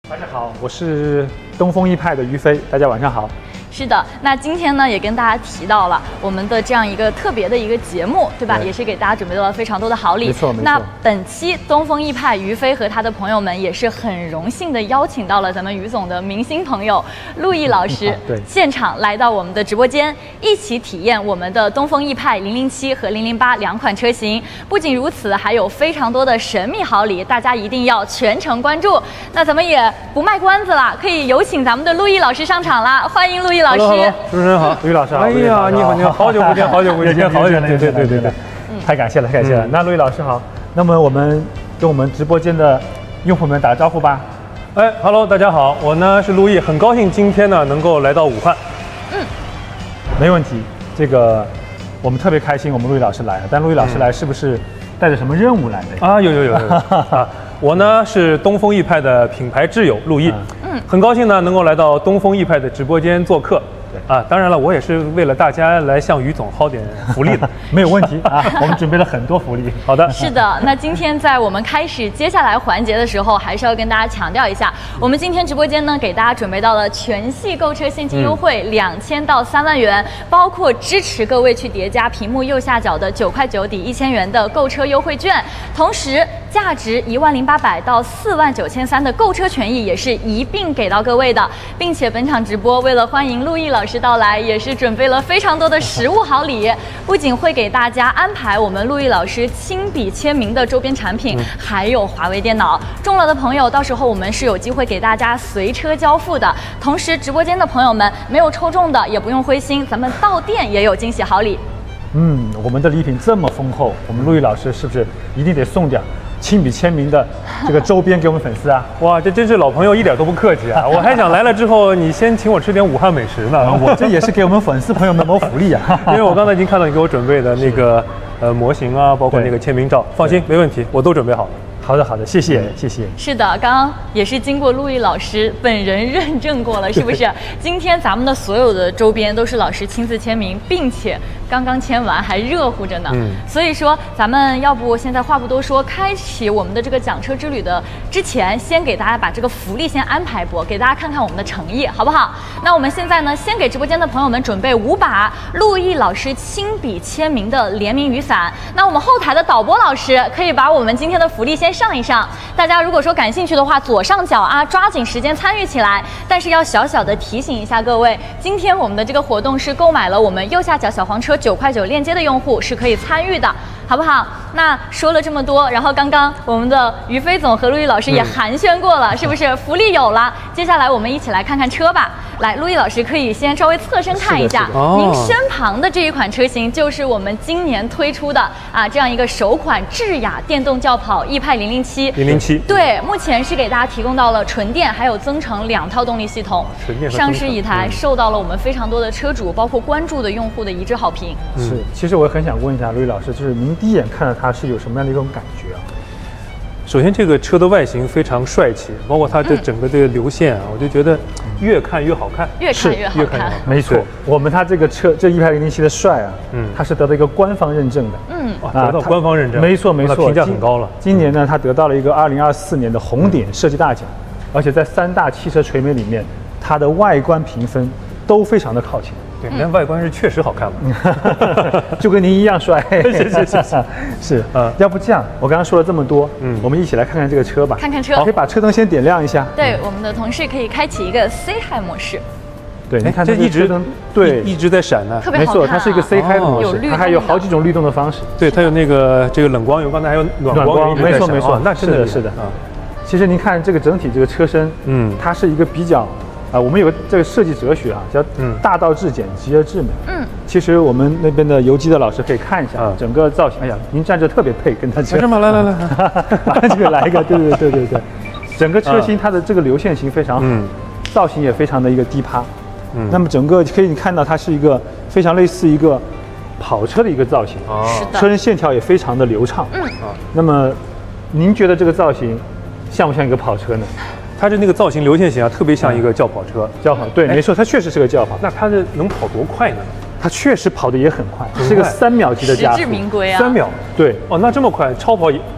大家好，我是东风奕派的于飞，大家晚上好。 是的，那今天呢也跟大家提到了我们的这样一个特别的一个节目，对吧？也是给大家准备了非常多的好礼。 没错。 那本期东风奕派于飞和他的朋友们也是很荣幸的邀请到了咱们于总的明星朋友陆毅老师， 对， 现场来到我们的直播间，一起体验我们的东风奕派007和008两款车型。不仅如此，还有非常多的神秘好礼，大家一定要全程关注。那咱们也不卖关子了，可以有请咱们的陆毅老师上场了，欢迎陆毅老师。 主持人好， 陆毅老师好。 哎呀，你好，你好，好久不见，好久不见， 好久了，对，太感谢了，太感谢了。那陆毅老师好，那么我们跟我们直播间的用户们打个招呼吧。 哎 ，Hello， 大家好，我呢是陆毅，很高兴今天呢能够来到武汉。 没问题，这个我们特别开心，我们陆毅老师来了。但陆毅老师来是不是带着什么任务来的？ 啊，有啊，我呢是东风奕派的品牌挚友陆毅，很高兴呢能够来到东风奕派的直播间做客。啊，当然了，我也是为了大家来向于总薅点福利的， 没有问题啊，我们准备了很多福利。 好的， 是的。那今天在我们开始接下来环节的时候，还是要跟大家强调一下，我们今天直播间呢给大家准备到了全系购车现金优惠2000到3万元，包括支持各位去叠加屏幕右下角的9块9抵1000元的购车优惠券，同时价值10800到49300的购车权益也是一并给到各位的，并且本场直播为了欢迎陆毅老师到来，也是准备了非常多的实物好礼，不仅会给大家安排我们陆毅老师亲笔签名的周边产品，还有华为电脑。中了的朋友，到时候我们是有机会给大家随车交付的。同时，直播间的朋友们没有抽中的也不用灰心，咱们到店也有惊喜好礼。 我们的礼品这么丰厚，我们陆毅老师是不是一定得送点亲笔签名的这个周边给我们粉丝啊？ 哇，这真是老朋友，一点都不客气啊！我还想来了之后，你先请我吃点武汉美食呢。 我这也是给我们粉丝朋友们谋福利啊！ 因为我刚才已经看到你给我准备的那个模型啊，包括那个签名照，放心，没问题，我都准备好了。 好的，谢谢。 是的，刚刚也是经过陆毅老师本人认证过了，是不是？今天咱们的所有的周边都是老师亲自签名，并且刚刚签完还热乎着呢。所以说咱们要不现在话不多说，开启我们的这个讲车之旅的之前，先给大家把这个福利先安排播，给大家看看我们的诚意，好不好？那我们现在呢，先给直播间的朋友们准备5把陆毅老师亲笔签名的联名雨伞。那我们后台的导播老师可以把我们今天的福利先上一上，大家如果说感兴趣的话，左上角啊，抓紧时间参与起来。但是要小小的提醒一下各位，今天我们的这个活动是购买了我们右下角小黄车9块9链接的用户是可以参与的，好不好？那说了这么多，然后刚刚我们的于飞总和陆毅老师也寒暄过了，是不是？福利有了，接下来我们一起来看看车吧。来，陆毅老师可以先稍微侧身看一下，您身旁的这一款车型就是我们今年推出的这样一个首款智雅电动轿跑奕派007。对，目前是给大家提供到了纯电还有增程2套动力系统，上市以来受到了我们非常多的车主包括关注的用户的一致好评。 是，其实我很想问一下陆毅老师，就是您第一眼看到它是有什么样的一种感觉啊？ 首先，这个车的外形非常帅气，包括它的整个这个流线啊，我就觉得越看越好看， 越看越好看。 没错，我们它这个车，这奕派007的帅啊，它是得到一个官方认证的， 得到官方认证， 没错， 评价很高了。 今年呢，它得到了一个2024年的红点设计大奖，而且在3大汽车垂美里面，它的外观评分都非常的靠前。 对，那外观是确实好看嘛， 就跟您一样帅。是，要不这样，我刚刚说了这么多，我们一起来看看这个车吧。 看看车， 可以把车灯先点亮一下。 对，我们的同事可以开启一个 C High 模式。 对，你看这一直一直在闪呢， 特别好看。 没错，它是一个 C High 模式，它还有好几种律动的方式。 对，它有那个这个冷光油，刚才还有暖光， 没错， 那真的是的。其实您看这个整体这个车身，它是一个比较。我们有个这个设计哲学啊，叫大道至简，极而至美。其实我们那边的游击的老师可以看一下整个造型。哎呀，您站着特别配，跟他车。 是吗？来， 把这个来一个，对。整个车型它的这个流线型非常好，造型也非常的一个低趴。那么整个可以看到它是一个非常类似一个跑车的一个造型，车身线条也非常的流畅。那么您觉得这个造型像不像一个跑车呢？ 它的那个造型流线型啊，特别像一个轿跑车。 轿跑，对，没错，它确实是个轿跑。 那它的能跑多快呢？ 它确实跑得也很快，是个3秒级的加速。 实至名归啊！ 3秒， 对。 哦，那这么快，超跑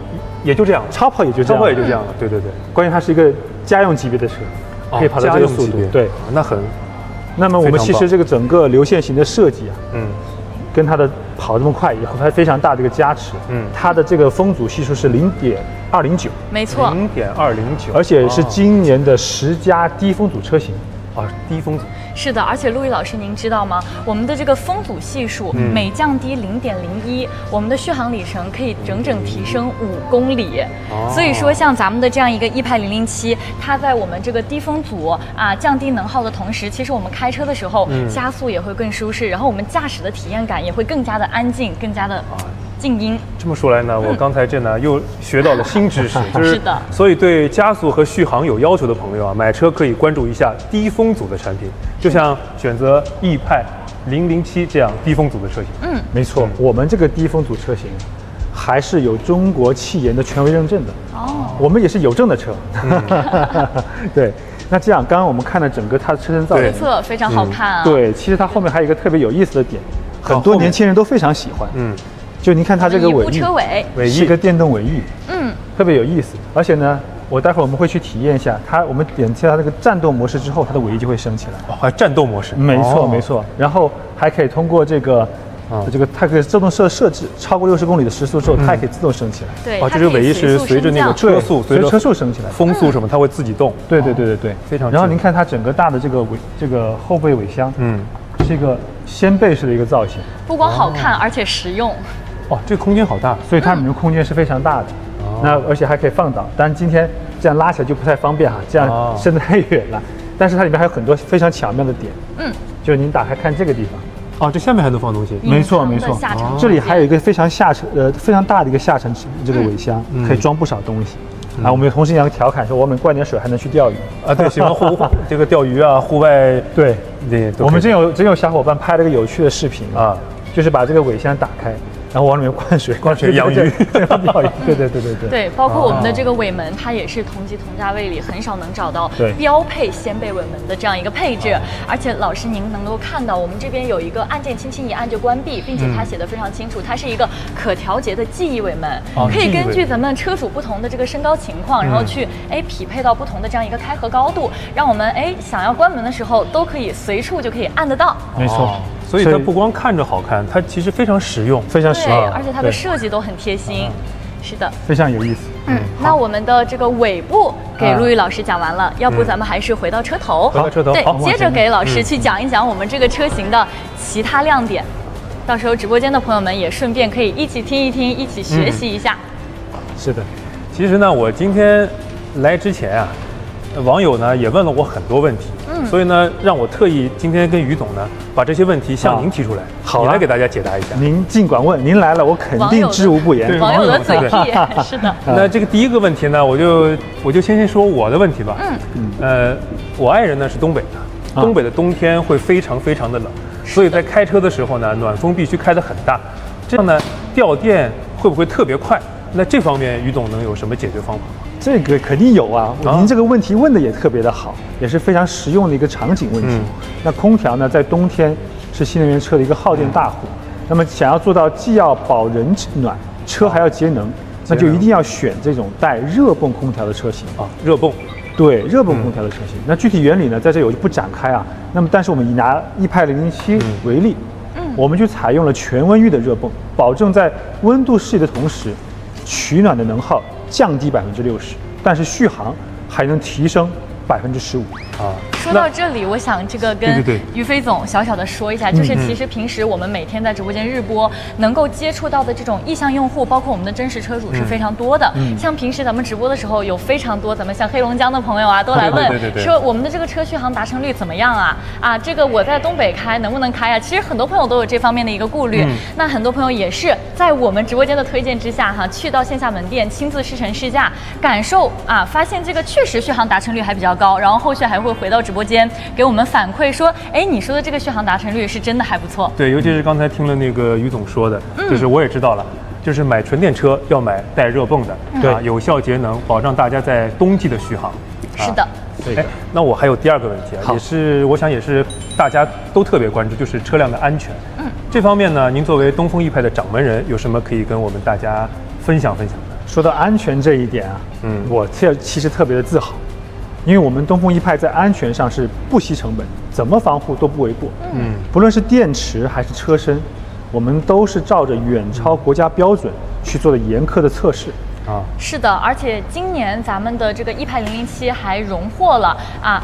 也就这样， 超跑也就这样， 超跑也就这样了。对对对， 关键它是一个家用级别的车，可以跑到这个速度。对，那么我们其实这个整个流线型的设计啊，跟它的跑这么快也还非常大的一个加持。它的这个风阻系数是0.209， 没错 ，0.209， 而且是今年的10佳低风阻车型。 低风阻。 是的，而且陆毅老师，您知道吗？我们的这个风阻系数每降低0.01，我们的续航里程可以整整提升5公里。所以说，像咱们的这样一个E-Pace 007，它在我们这个低风阻降低能耗的同时，其实我们开车的时候加速也会更舒适，然后我们驾驶的体验感也会更加的安静，更加的静音。 这么说来呢，我刚才这呢又学到了新知识， 是的。 所以对加速和续航有要求的朋友啊，买车可以关注一下低风阻的产品，就像选择E-Pace 007这样低风阻的车型。 没错，我们这个低风阻车型还是有中国汽研的权威认证的。我们也是有证的车。对。那这样，刚刚我们看了整个它的车身造型， 非常好看啊。 对，其实它后面还有一个特别有意思的点，很多年轻人都非常喜欢。就您看它这个尾翼，尾翼是个电动尾翼，特别有意思。而且呢，我待会儿我们会去体验一下它，我们点击它这个战斗模式之后，它的尾翼就会升起来。 还战斗模式？ 没错没错。然后还可以通过这个它可以自动设置，超过60公里的时速之后，它也可以自动升起来。 对， 这个尾翼是随着那个车速， 随着车速升起来， 风速什么它会自己动。 对， 非常。 然后您看它整个大的这个后备尾箱，是一个掀背式的一个造型， 不光好看，而且实用。 这个空间好大， 所以它里面空间是非常大的。那而且还可以放倒，但今天这样拉起来就不太方便哈，这样伸得太远了。但是它里面还有很多非常巧妙的点，就是您打开看这个地方， 这下面还能放东西。 没错，这里还有一个非常大的一个下沉这个尾箱，可以装不少东西。我们同时也调侃说，我们灌点水还能去钓鱼对，喜欢这个钓鱼啊，户外对。我们真有小伙伴拍了个有趣的视频就是把这个尾箱打开，然后往里面灌水养鱼， 钓鱼。对， 包括我们的这个尾门，它也是同级同价位里很少能找到标配掀背尾门的这样一个配置。而且老师您能够看到，我们这边有一个按键轻轻一按就关闭，并且它写的非常清楚，它是一个可调节的记忆尾门，可以根据咱们车主不同的这个身高情况，然后去匹配到不同的这样一个开合高度，让我们想要关门的时候都可以随处就可以按得到。 没错。 所以它不光看着好看，它其实非常实用， 非常实用， 而且它的设计都很贴心。是的， 非常有意思。 那我们的这个尾部给陆毅老师讲完了，要不咱们还是回到车头。对，接着给老师去讲一讲我们这个车型的其他亮点。到时候直播间的朋友们也顺便可以一起听一听，一起学习一下。 是的， 其实呢，我今天来之前网友呢也问了我很多问题，所以呢，让我特意今天跟于总呢把这些问题向您提出来，你来给大家解答一下。 您尽管问，您来了，我肯定知无不言。 网友的嘴替，是的。 那这个第一个问题呢，我就先说我的问题吧。我爱人呢是东北的，东北的冬天会非常非常的冷，所以在开车的时候呢，暖风必须开得很大，这样呢掉电会不会特别快？那这方面于总能有什么解决方法吗？ 这个肯定有啊，您这个问题问的也特别的好，也是非常实用的一个场景问题。那空调呢，在冬天是新能源车的一个耗电大户，那么想要做到既要保人暖，车还要节能，那就一定要选这种带热泵空调的车型热泵， 对，热泵空调的车型。那具体原理呢，在这里我就不展开啊。那么，但是我们以拿E-Pace 007为例，我们就采用了全温域的热泵，保证在温度适宜的同时，取暖的能耗降低60%，但是续航还能提升15%。 说到这里，我想这个跟于飞总小小的说一下，就是其实平时我们每天在直播间日播能够接触到的这种意向用户，包括我们的真实车主是非常多的。像平时咱们直播的时候，有非常多咱们像黑龙江的朋友都来问说我们的这个车续航达成率怎么样这个我在东北开能不能开其实很多朋友都有这方面的一个顾虑。那很多朋友也是在我们直播间的推荐之下去到线下门店亲自试乘试驾，感受发现这个确实续航达成率还比较高，然后后续还会回到直播间给我们反馈说，你说的这个续航达成率是真的还不错。 对，尤其是刚才听了那个于总说的，就是我也知道了，就是买纯电车要买带热泵的，对，有效节能，保障大家在冬季的续航。 是的。 那我还有第二个问题也是我想也是大家都特别关注，就是车辆的安全。这方面呢，您作为东风E-Pace的掌门人，有什么可以跟我们大家分享分享的？ 说到安全这一点啊，我其实特别的自豪，因为我们东风一派在安全上是不惜成本，怎么防护都不为过。不论是电池还是车身，我们都是照着远超国家标准去做的严苛的测试。 是的，而且今年咱们的这个一派007还荣获了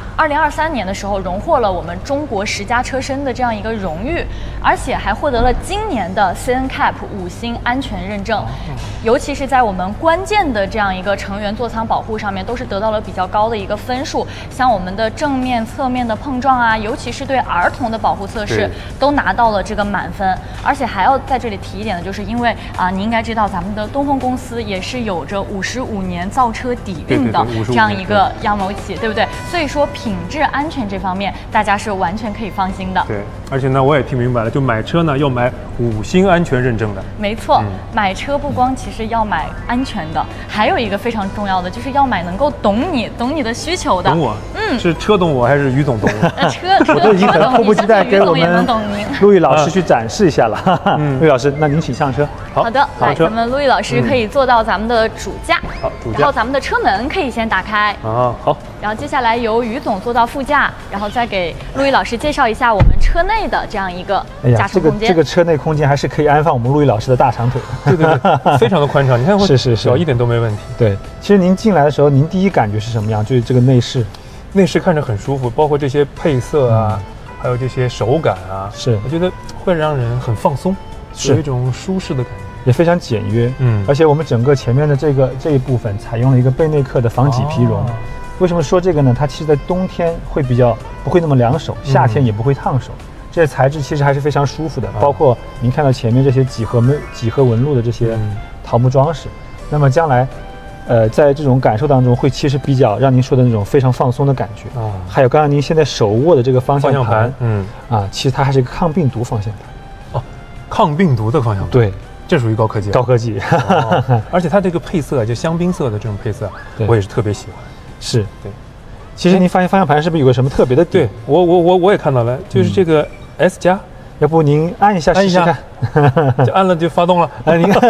2023年的时候荣获了我们中国10佳车身的这样一个荣誉，而且还获得了今年的 CNCAP 5星安全认证，尤其是在我们关键的这样一个成员座舱保护上面，都是得到了比较高的一个分数。像我们的正面、侧面的碰撞啊，尤其是对儿童的保护测试，都拿到了这个满分。而且还要在这里提一点的，就是因为你应该知道，咱们的东风公司也是有着55年造车底蕴的这样一个央谋企，对不对？所以说品质安全这方面，大家是完全可以放心的。 对，而且呢，我也听明白了，就买车呢要买5星安全认证的。 没错，买车不光其实要买安全的，还有一个非常重要的，就是要买能够懂你的需求的。 懂我？是车懂我还是于总懂我？ 车我都已经很迫不及待给我们陆毅老师去展示一下了。陆毅老师，那您请上车。 好的，来，咱们陆毅老师可以坐到咱们的主驾。 好，主驾。 然后咱们的车门可以先打开。 好。 然后接下来由于总坐到副驾，然后再给陆毅老师介绍一下我们车内的这样一个驾驶空间。 这个车内空间还是可以安放我们陆毅老师的大长腿。 对，非常的宽敞。你看， 是小一点都没问题。 对，其实您进来的时候，您第一感觉是什么样？就是这个内饰看着很舒服，包括这些配色啊，还有这些手感啊，我觉得会让人很放松，有一种舒适的感觉。 也非常简约，而且我们整个前面的这一部分采用了一个贝内克的防麂皮绒。为什么说这个呢？它其实在冬天会不会那么凉手，夏天也不会烫手。这些材质其实还是非常舒服的，包括您看到前面这些几何纹路的这些桃木装饰。那么将来，在这种感受当中，会其实比较让您说的那种非常放松的感觉。还有刚刚您现在手握的这个方向盘，其实它还是一个抗病毒方向盘。 抗病毒的方向盘。 对。 这属于高科技，而且它这个配色就香槟色的这种配色，我也是特别喜欢。 是，对。其实您发现方向盘是不是有个什么特别的点？ 对，我也看到了，就是这个 S 加， 要不您按一下试试看？ 就按了就发动了。 您看，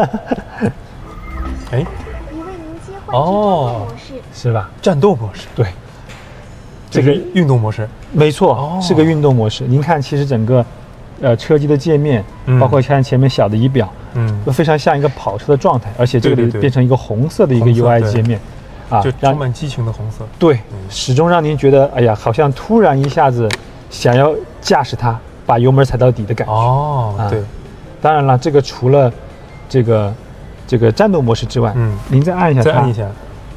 已为您切换至战斗模式， 是吧？ 战斗模式， 对， 这个运动模式， 没错，是个运动模式。您看，其实整个。车机的界面，包括看前面小的仪表，都非常像一个跑车的状态，而且这里变成一个红色的一个 UI 界面， 就充满激情的红色。 对，始终让您觉得，哎呀，好像突然一下子想要驾驶它，把油门踩到底的感觉。 对。 当然了，这个除了这个战斗模式之外，您再按一下它， 再按一下，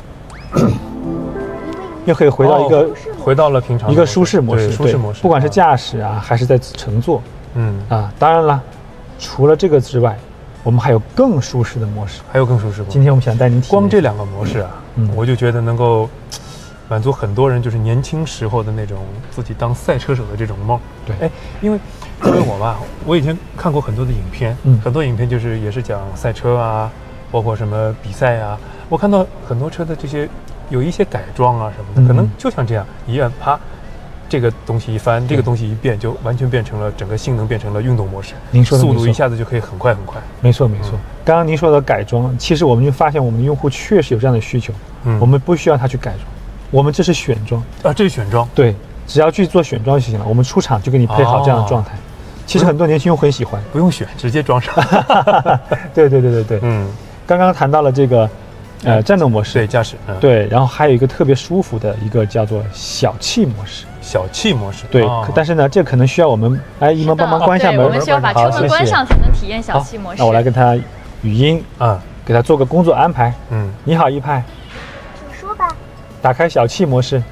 又可以回到了平常一个舒适模式。 舒适模式， 不管是驾驶啊，还是在乘坐。当然了，除了这个之外，我们还有更舒适的模式。今天我们想带您体验。 光这2个模式啊，我就觉得能够满足很多人就是年轻时候的那种自己当赛车手的这种梦。 对， 因为我吧，我以前看过很多的影片，很多影片就是也是讲赛车啊，包括什么比赛啊。我看到很多车的这些有一些改装啊什么的，可能就像这样一按啪。这个东西一翻，这个东西一变，就完全变成了整个性能变成了运动模式。 您说的速度一下子就可以很快。 没错。刚刚您说的改装，其实我们就发现我们的用户确实有这样的需求。我们不需要他去改装，我们这是选装这是选装。 对，只要去做选装就行了。我们出厂就给你配好这样的状态。其实很多年轻用户很喜欢， 不用选，直接装上。 对。刚刚谈到了这个。战斗模式， 对驾驶， 对，然后还有一个特别舒服的一个叫做小气模式。 小气模式， 对，但是呢，这可能需要我们一萌帮忙关一下门。 我们需要把车门关上才能体验小气模式。 那我来跟他语音给他做个工作安排。你好，一派， 请说吧。 打开小气模式。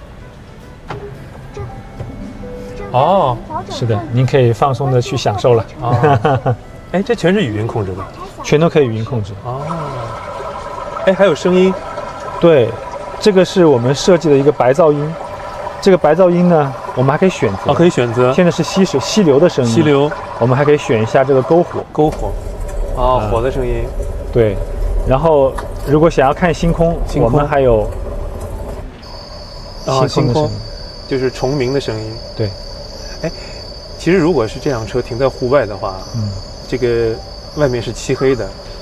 是的，您可以放松的去享受了。 这全是语音控制的， 全都可以语音控制。 还有声音， 对，这个是我们设计的一个白噪音。这个白噪音呢，我们还可以选择。 可以选择。 现在是溪流的声音。 溪流， 我们还可以选一下这个篝火。 火的声音。 对，然后如果想要看星空，我们还有星空，就是虫鸣的声音。 对。 其实如果是这辆车停在户外的话，这个外面是漆黑的。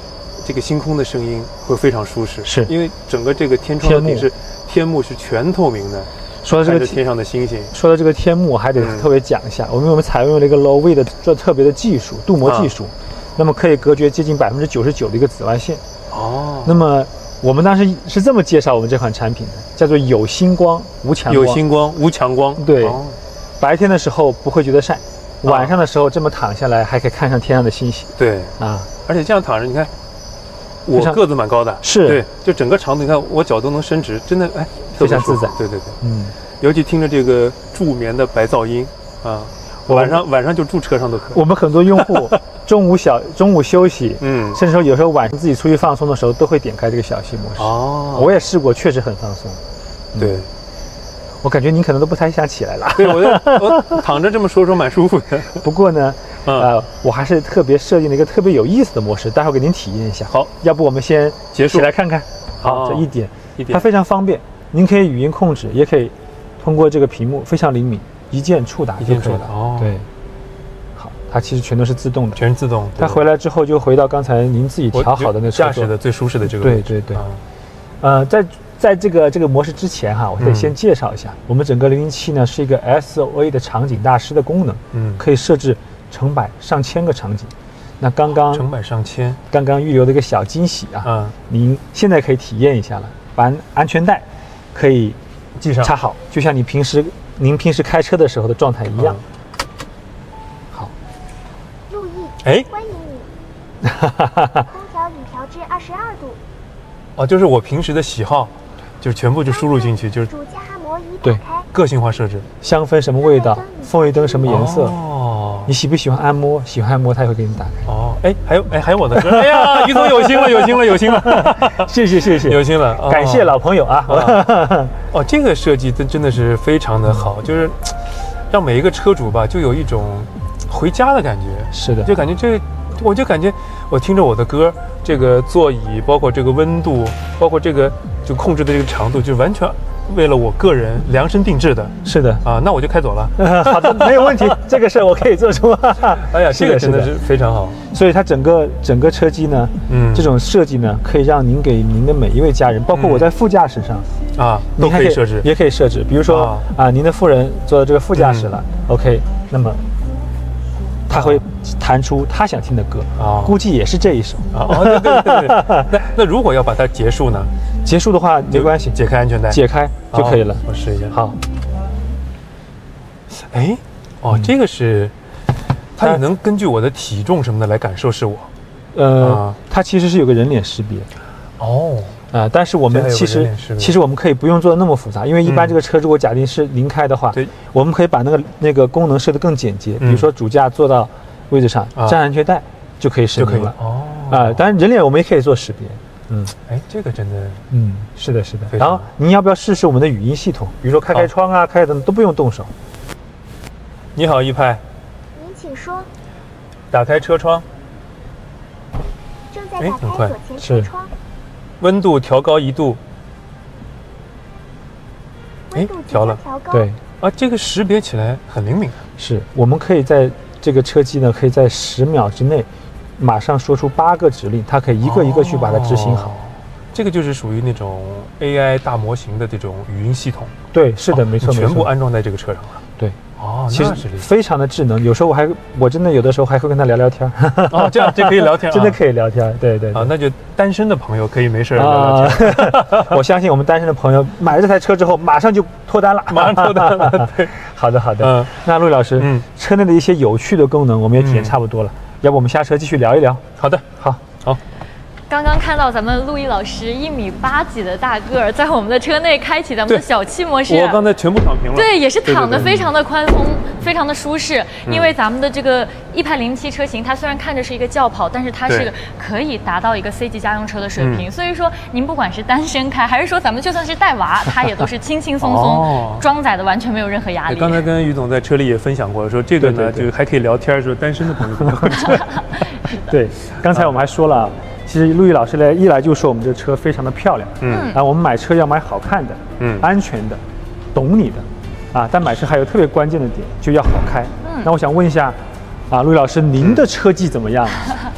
这个星空的声音会非常舒适， 是因为整个这个天窗的顶是天幕是全透明的。 说到这个天上的星星， 说到这个天幕，还得特别讲一下，我们采用了一个 low way 的特别的技术，镀膜技术，那么可以隔绝接近99%的一个紫外线。哦，那么我们当时是这么介绍我们这款产品的，叫做有星光无强光。有星光无强光。 对，白天的时候不会觉得晒，晚上的时候这么躺下来还可以看上天上的星星。 对啊，而且这样躺着，你看。我个子蛮高的， 是对，就整个长度，你看我脚都能伸直，真的哎， 非常自在。 对对对，尤其听着这个助眠的白噪音啊，晚上就住车上都可以。 我们很多用户中午休息，甚至说有时候晚上自己出去放松的时候，都会点开这个小息模式。哦，我也试过，确实很放松。 对， 我感觉您可能都不太想起来了。 对，我躺着这么说蛮舒服的。 不过呢。我还是特别设定了一个特别有意思的模式，待会儿给您体验一下。 好， 要不我们先结束起来看看。好，这一点，它非常方便，您可以语音控制，也可以通过这个屏幕非常灵敏，一键触打就可以了。哦，对。好，它其实全都是自动的， 全是自动。 它回来之后就回到刚才您自己调好的那驾驶的最舒适的这个位置。 对对对。在这个模式之前哈，我得先介绍一下，我们整个007呢是一个 SOA 的场景大师的功能，可以设置成百上千个场景。那成百上千， 刚刚预留的一个小惊喜啊，您现在可以体验一下了。把安全带可以系上插好，就像您平时开车的时候的状态一样。好， 陆毅，哎，欢迎你。空调已调至22度。 哦，就是我平时的喜好，就是全部就输入进去，就是主驾模仪对个性化设置， 香氛什么味道，氛围灯什么颜色。哦，你喜不喜欢按摩？喜欢按摩，它也会给你打开。 哦，还有我的歌。哎呀，于总有心了，有心了。 谢谢， 有心了， 感谢老朋友啊。 哦，这个设计真的是非常的好，就是让每一个车主吧，就有一种回家的感觉。 是的， 就感觉我就感觉我听着我的歌，这个座椅，包括这个温度，包括这个就控制的这个长度，就完全为了我个人量身定制的。 是的啊，那我就开走了。 好的，没有问题，这个事儿我可以做出。 哎呀，这个真的是非常好。 所以它整个车机呢，这种设计呢，可以让您给您的每一位家人，包括我在副驾驶上啊，都可以设置， 也可以设置。比如说您的夫人坐在这个副驾驶了，OK， 那么他会弹出他想听的歌估计也是这一首对。那如果要把它结束呢？ 结束的话没关系， 解开安全带， 解开就可以了。 我试一下。 好。 哎，这个是，它也能根据我的体重什么的来感受是我。 它其实是有个人脸识别。 哦。 但是我们其实我们可以不用做的那么复杂，因为一般这个车如果假定是零开的话，我们可以把那个功能设得更简洁，比如说主驾坐到位置上粘安全带就可以识别了。当然人脸我们也可以做识别。 哎，这个真的， 是的。然后您要不要试试我们的语音系统？比如说开窗啊，开灯都不用动手。 你好，一派。 您请说。 打开车窗。 正在打开左前车窗。 温度调高1度。哎，调了。 对啊，这个识别起来很灵敏。 是我们可以在这个车机呢，可以在10秒之内。马上说出8个指令，它可以一个一个去把它执行好。 这个就是属于那种 AI 大模型的这种语音系统。 对，是的，没错， 全部安装在这个车上了。 对， 其实非常的智能。有时候我真的有的时候还会跟他聊聊天。 这样就可以聊天， 真的可以聊天。对。 那就单身的朋友可以没事聊聊天。 我相信我们单身的朋友买了这台车之后，马上就脱单了。对，好的。那陆老师，车内的一些有趣的功能我们也体验差不多了。要不我们下车继续聊一聊？ 好的，好。 刚刚看到咱们陆毅老师1.8米几的大个儿，在我们的车内开启咱们的小气模式。 我刚才全部躺平了。 对，也是躺得非常的宽松，非常的舒适。因为咱们的这个一派07车型，它虽然看着是一个轿跑，但是它是可以达到一个 C 级家用车的水平。所以说，您不管是单身开，还是说咱们就算是带娃，它也都是轻轻松松装载的，完全没有任何压力。 刚才跟于总在车里也分享过，说这个呢，就还可以聊天，说单身的朋友不能开。 对，刚才我们还说了。其实陆毅老师一来就说我们这个车非常的漂亮，我们买车要买好看的，安全的，懂你的，但买车还有特别关键的点，就要好开。那我想问一下，陆毅老师，您的车技怎么样？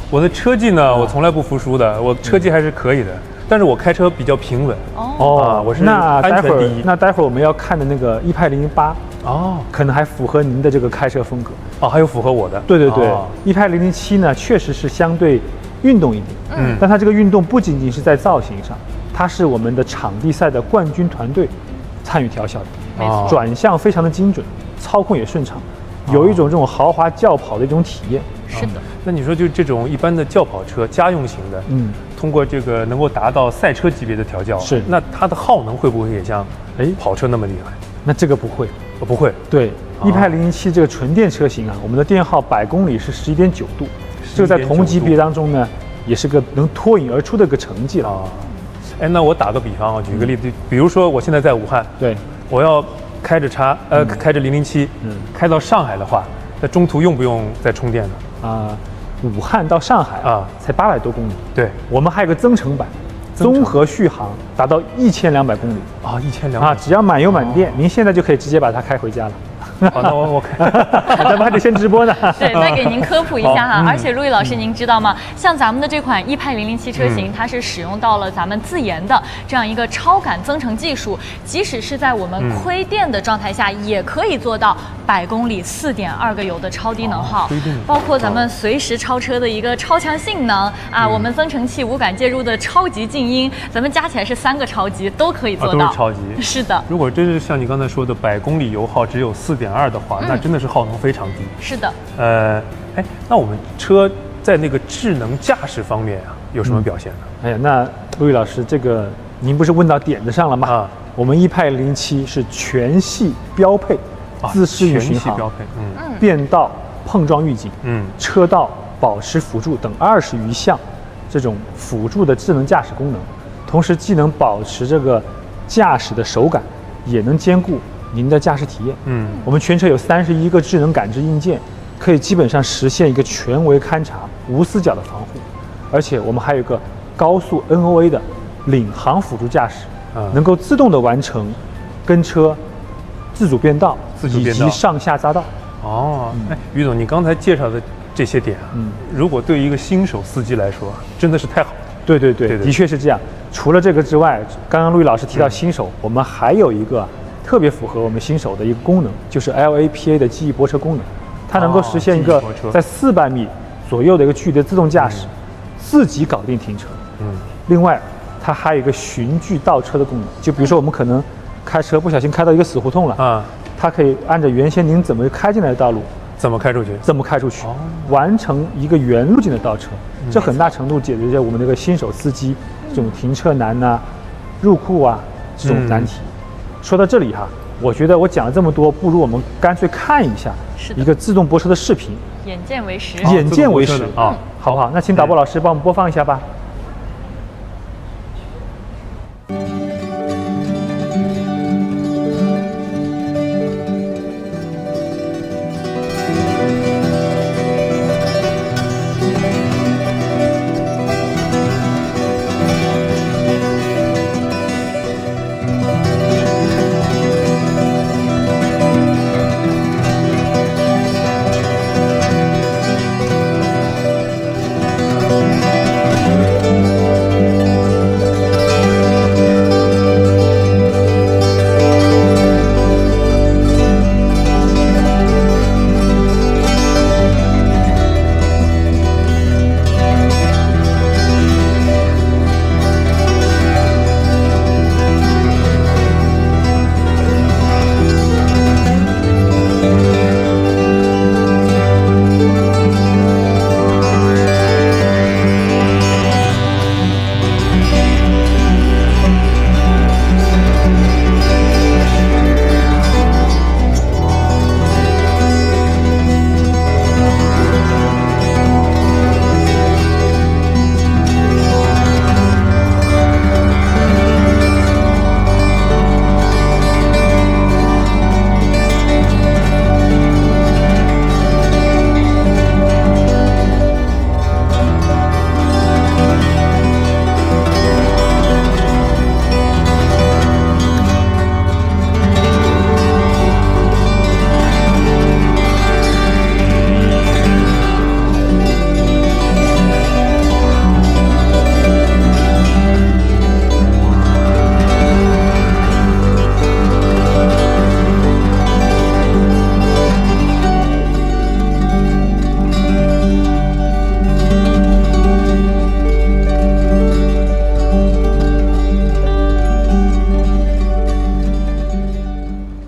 我的车技呢，我从来不服输的，我车技还是可以的，但是我开车比较平稳。 哦， 我是安全第一。 那待会儿我们要看的那个一派008，可能还符合您的这个开车风格。 还有符合我的。 对对对，一派007呢，确实是相对运动一点，但它这个运动不仅仅是在造型上，它是我们的场地赛的冠军团队参与调校的， 没错， 转向非常的精准，操控也顺畅，有一种这种豪华轿跑的一种体验。 是的。 那你说就这种一般的轿跑车，家用型的，通过这个能够达到赛车级别的调教， 是， 那它的耗能会不会也像跑车那么厉害？ 那这个不会， 不会。 对，一派007这个纯电车型啊，我们的电耗100公里是11.9度，这个在同级别当中呢，也是个能脱颖而出的一个成绩了。 那我打个比方啊，举个例子，比如说我现在在武汉， 对， 我要开着开着007，开到上海的话，那中途用不用再充电呢？ 武汉到上海才800多公里。 对， 我们还有个增程版，综合续航达到1200公里 1200 只要满油满电，您现在就可以直接把它开回家了。 好，那我看， 咱们还得先直播呢。 对，再给您科普一下哈。而且陆毅老师，您知道吗？像咱们的这款一派007车型，它是使用到了咱们自研的这样一个超感增程技术，即使是在我们亏电的状态下，也可以做到100公里4.2个油的超低能耗，包括咱们随时超车的一个超强性能我们增程器无感介入的超级静音，咱们加起来是3个超级都可以做到。 都是超级。 是的。 如果真是像你刚才说的100公里油耗只有4.2的话，那真的是耗能非常低。 是的。 那我们车在那个智能驾驶方面有什么表现呢？ 那陆毅老师，这个您不是问到点子上了吗？我们一派007是全系标配自适应巡航、变道碰撞预警、车道保持辅助等20余项这种辅助的智能驾驶功能，同时既能保持这个驾驶的手感，也能兼顾您的驾驶体验。我们全车有31个智能感知硬件，可以基本上实现一个全维勘察、无死角的防护。而且我们还有一个高速 NOA 的领航辅助驾驶，能够自动的完成跟车、自主变道以及上下匝道。于总，你刚才介绍的这些点如果对于一个新手司机来说，真的是太好了。对，的确是这样。除了这个之外，刚刚陆毅老师提到新手，我们还有一个特别符合我们新手的一个功能，就是 LAPA 的记忆泊车功能，它能够实现一个在400米左右的一个距离的自动驾驶，自己搞定停车。另外，它还有一个循距倒车的功能，就比如说我们可能开车不小心开到一个死胡同了它可以按照原先您怎么开进来的道路，怎么开出去，完成一个原路径的倒车。这很大程度解决了我们这个新手司机这种停车难入库这种难题。说到这里我觉得我讲了这么多，不如我们干脆看一下一个自动泊车的视频。 眼见为实。 眼见为实好不好？那请导播老师帮我们播放一下吧。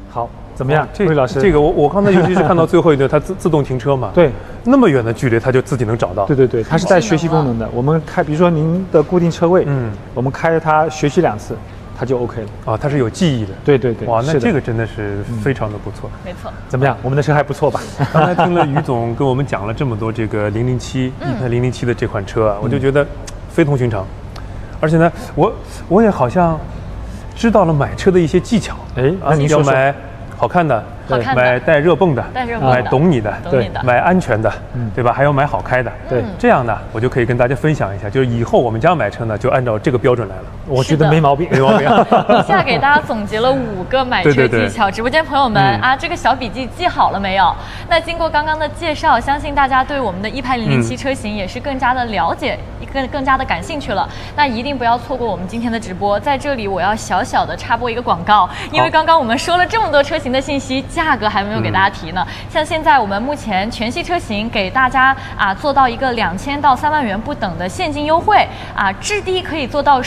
好，怎么样？ 陆毅老师，这个我刚才尤其是看到最后一段，它自动停车嘛， 对， 那么远的距离它就自己能找到。 对，它是带学习功能的。我们开，比如说您的固定车位，我们开它学习2次，它就 OK 了。 它是有记忆的。 对， 哇，那这个真的是非常的不错。 没错。 怎么样？我们的车还不错吧？ 刚才听了于总跟我们讲了这么多这个007，007的这款车啊，我就觉得非同寻常。而且呢，我也好像知道了买车的一些技巧。 那你要买好看的，买带热泵的，买懂你的， 对， 买安全的，对吧？还有买好开的， 对， 这样呢，我就可以跟大家分享一下，就是以后我们家买车呢，就按照这个标准来了。 我觉得没毛病， 没毛病。 以下给大家总结了5个买车技巧，直播间朋友们啊，这个小笔记记好了没有？那经过刚刚的介绍，相信大家对我们的1派007车型也是更加的了解，更加的感兴趣了。那一定不要错过我们今天的直播。在这里，我要小小的插播一个广告，因为刚刚我们说了这么多车型的信息，价格还没有给大家提呢。像现在我们目前全系车型给大家做到一个2000到3万元不等的现金优惠至低可以做到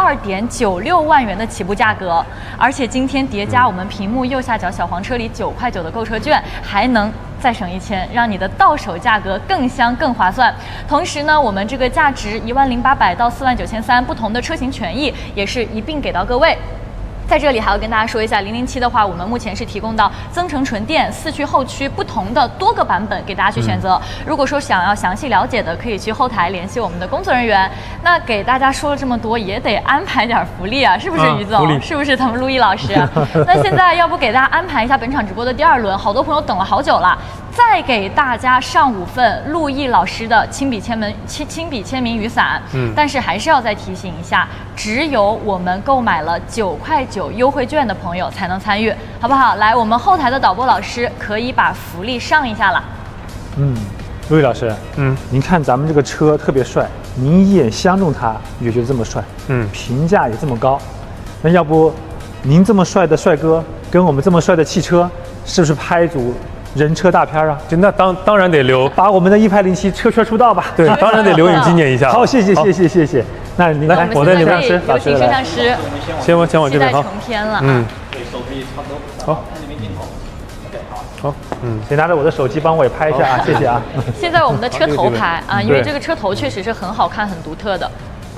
12.96万元的起步价格，而且今天叠加我们屏幕右下角小黄车里9块9的购车券，还能再省1000，让你的到手价格更香更划算。同时呢，我们这个价值10800到49300不同的车型权益也是一并给到各位。在这里还要跟大家说一下，007的话，我们目前是提供到增程纯电、4驱、后驱不同的多个版本给大家去选择。如果说想要详细了解的，可以去后台联系我们的工作人员。那给大家说了这么多，也得安排点福利啊，是不是于总？是不是咱们陆毅老师？那现在要不给大家安排一下本场直播的第2轮，好多朋友等了好久了。再给大家上5份陆毅老师的亲笔签名雨伞，但是还是要再提醒一下，只有我们购买了9块9优惠券的朋友才能参与，好不好？来，我们后台的导播老师可以把福利上一下了。 陆毅老师，您看咱们这个车特别帅，您一眼相中它，也觉得这么帅，评价也这么高，那要不您这么帅的帅哥跟我们这么帅的汽车，是不是拍一组人车大片啊？ 那当然得留， 把我们的1派007车圈出道吧。 对，当然得留影纪念一下。 好，谢谢。那你来， 我带你们有请摄像师， 先往这边。好， 成片了。 对手可以差不多。好，看这边镜头。OK，好。 先拿着我的手机帮我也拍一下啊，谢谢啊。 现在我们的车头拍因为这个车头确实是很好看、很独特的。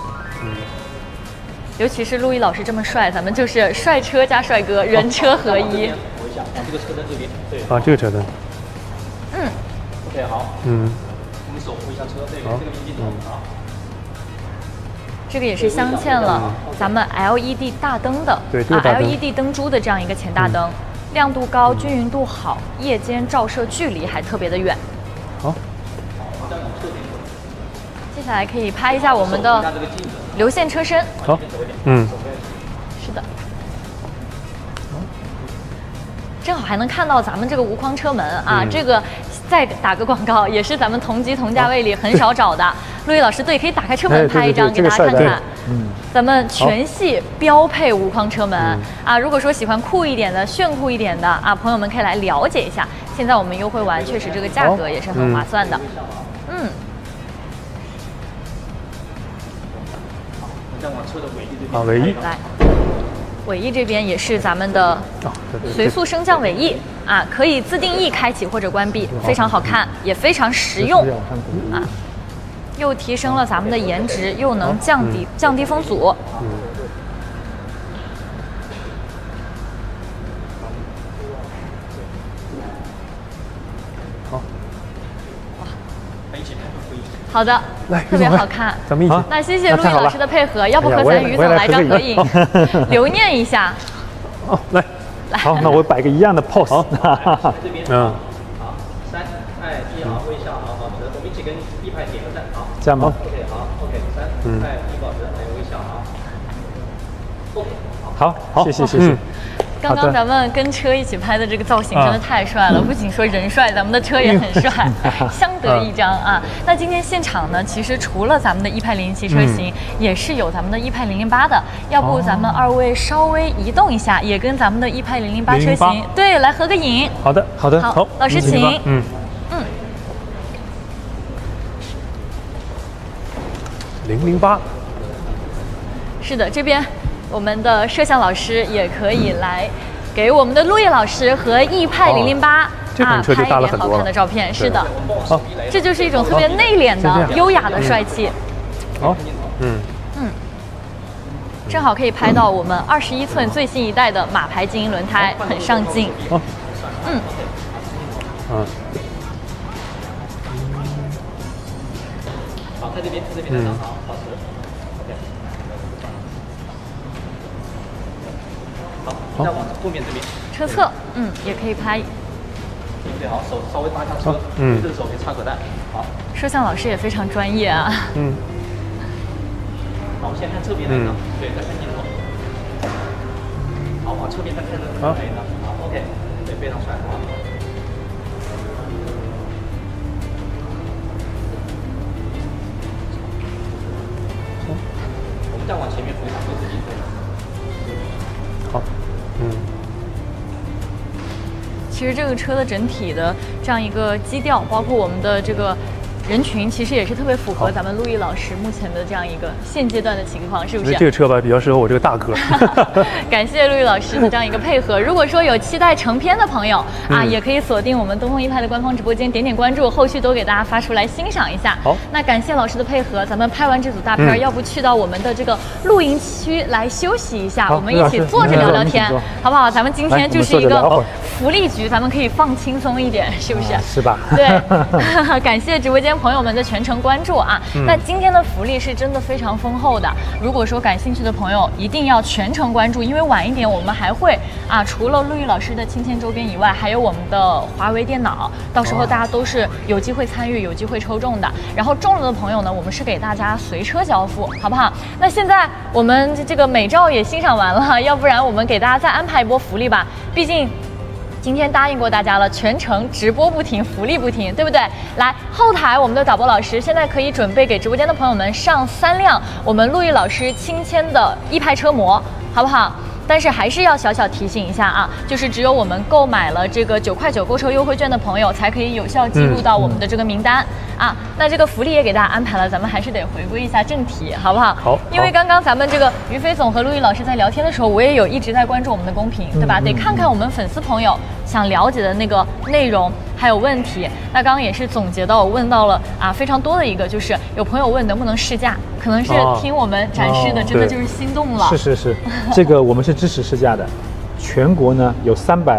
尤其是陆毅老师这么帅，咱们就是帅车加帅哥，人车合一。 这个车灯这边，对。 这个车灯。 OK， 好。你手扶一下车，这个镜头好。 这个也是镶嵌了咱们 LED 大灯的， 对 LED 灯珠的这样一个前大灯，亮度高，均匀度好，夜间照射距离还特别的远。 好。 接下来可以拍一下我们的流线车身。 好。 是的。正好还能看到咱们这个无框车门这个再打个广告，也是咱们同级同价位里很少找的。陆毅老师，对，可以打开车门拍一张给大家看看。咱们全系标配无框车门如果说喜欢酷一点的、炫酷一点的朋友们可以来了解一下。现在我们优惠完，确实这个价格也是很划算的。 再往车的尾翼这边。 尾翼。 来。尾翼这边也是咱们的随速升降尾翼可以自定义开启或者关闭，非常好看，也非常实用又提升了咱们的颜值，又能降低风阻。好的，特别好看， 咱们一起。 那谢谢陆毅老师的配合，要不和咱于总来张合影，留念一下。 来， 好，那我摆个一样的 pose。 好，这边好，3、2、1，微笑，保持，我们一起跟1派点个赞，好。 这样吗 ？OK， 好 ，OK， 3、2、1，保持，还有微笑，好。OK， 好，谢谢。 刚刚咱们跟车一起拍的这个造型真的太帅了，不仅说人帅，咱们的车也很帅，相得益彰那今天现场呢，其实除了咱们的1派007车型，也是有咱们的1派008的。要不咱们2位稍微移动一下，也跟咱们的1派008车型对来合个影。 好的， 好，老师请。 008。是的，这边。我们的摄像老师也可以来给我们的陆毅老师和易派008 这款车就大了很多了， 拍一点好看的照片。是的， 好， 这就是一种特别内敛的、优雅的帅气。 好， 正好可以拍到我们21寸最新一代的马牌精英轮胎，很上镜。 好， 好，在这边好，保持。OK。好，再往后面这边。 车侧，也可以拍。 对，好，手稍微搭下车，这个手可以插口袋。好。 摄像老师也非常专业啊。 好，我们先看侧边那个，对，再看镜头。好，往侧边再看那个，可以的。好 ，OK， 对，非常帅，好。我们再往前面扶一下后视镜。 好， 其实这个车的整体的这样一个基调，包括我们的这个人群，其实也是特别符合咱们陆毅老师目前的这样一个现阶段的情况，是不是？ 这个车吧比较适合我这个大个。 感谢陆毅老师的这样一个配合。如果说有期待成片的朋友也可以锁定我们东风一派的官方直播间，点点关注，后续都给大家发出来欣赏一下。 好， 那感谢老师的配合，咱们拍完这组大片，要不去到我们的这个露营区来休息一下，我们一起坐着聊聊天，好不好？咱们今天就是一个福利局，咱们可以放轻松一点，是不是？ 是吧？ 对，感谢直播间朋友们的全程关注啊。那今天的福利是真的非常丰厚的，如果说感兴趣的朋友一定要全程关注，因为晚一点我们还会除了陆毅老师的亲签周边以外，还有我们的华为电脑，到时候大家都是有机会参与，有机会抽中的。然后中了的朋友呢，我们是给大家随车交付，好不好？那现在我们这个美照也欣赏完了，要不然我们给大家再安排一波福利吧，毕竟今天答应过大家了，全程直播不停，福利不停，对不对？来，后台我们的导播老师现在可以准备给直播间的朋友们上3辆我们陆毅老师亲签的一派车模，好不好？但是还是要小小提醒一下啊，就是只有我们购买了这个9块9购车优惠券的朋友，才可以有效记录到我们的这个名单啊。那这个福利也给大家安排了，咱们还是得回归一下正题，好不好？ 好。 因为刚刚咱们这个于飞总和陆毅老师在聊天的时候，我也有一直在关注我们的公屏，对吧？得看看我们粉丝朋友想了解的那个内容还有问题。那刚刚也是总结到，我问到了非常多的一个，就是有朋友问能不能试驾，可能是听我们展示的，真的就是心动了。 是，这个我们是支持试驾的。全国呢有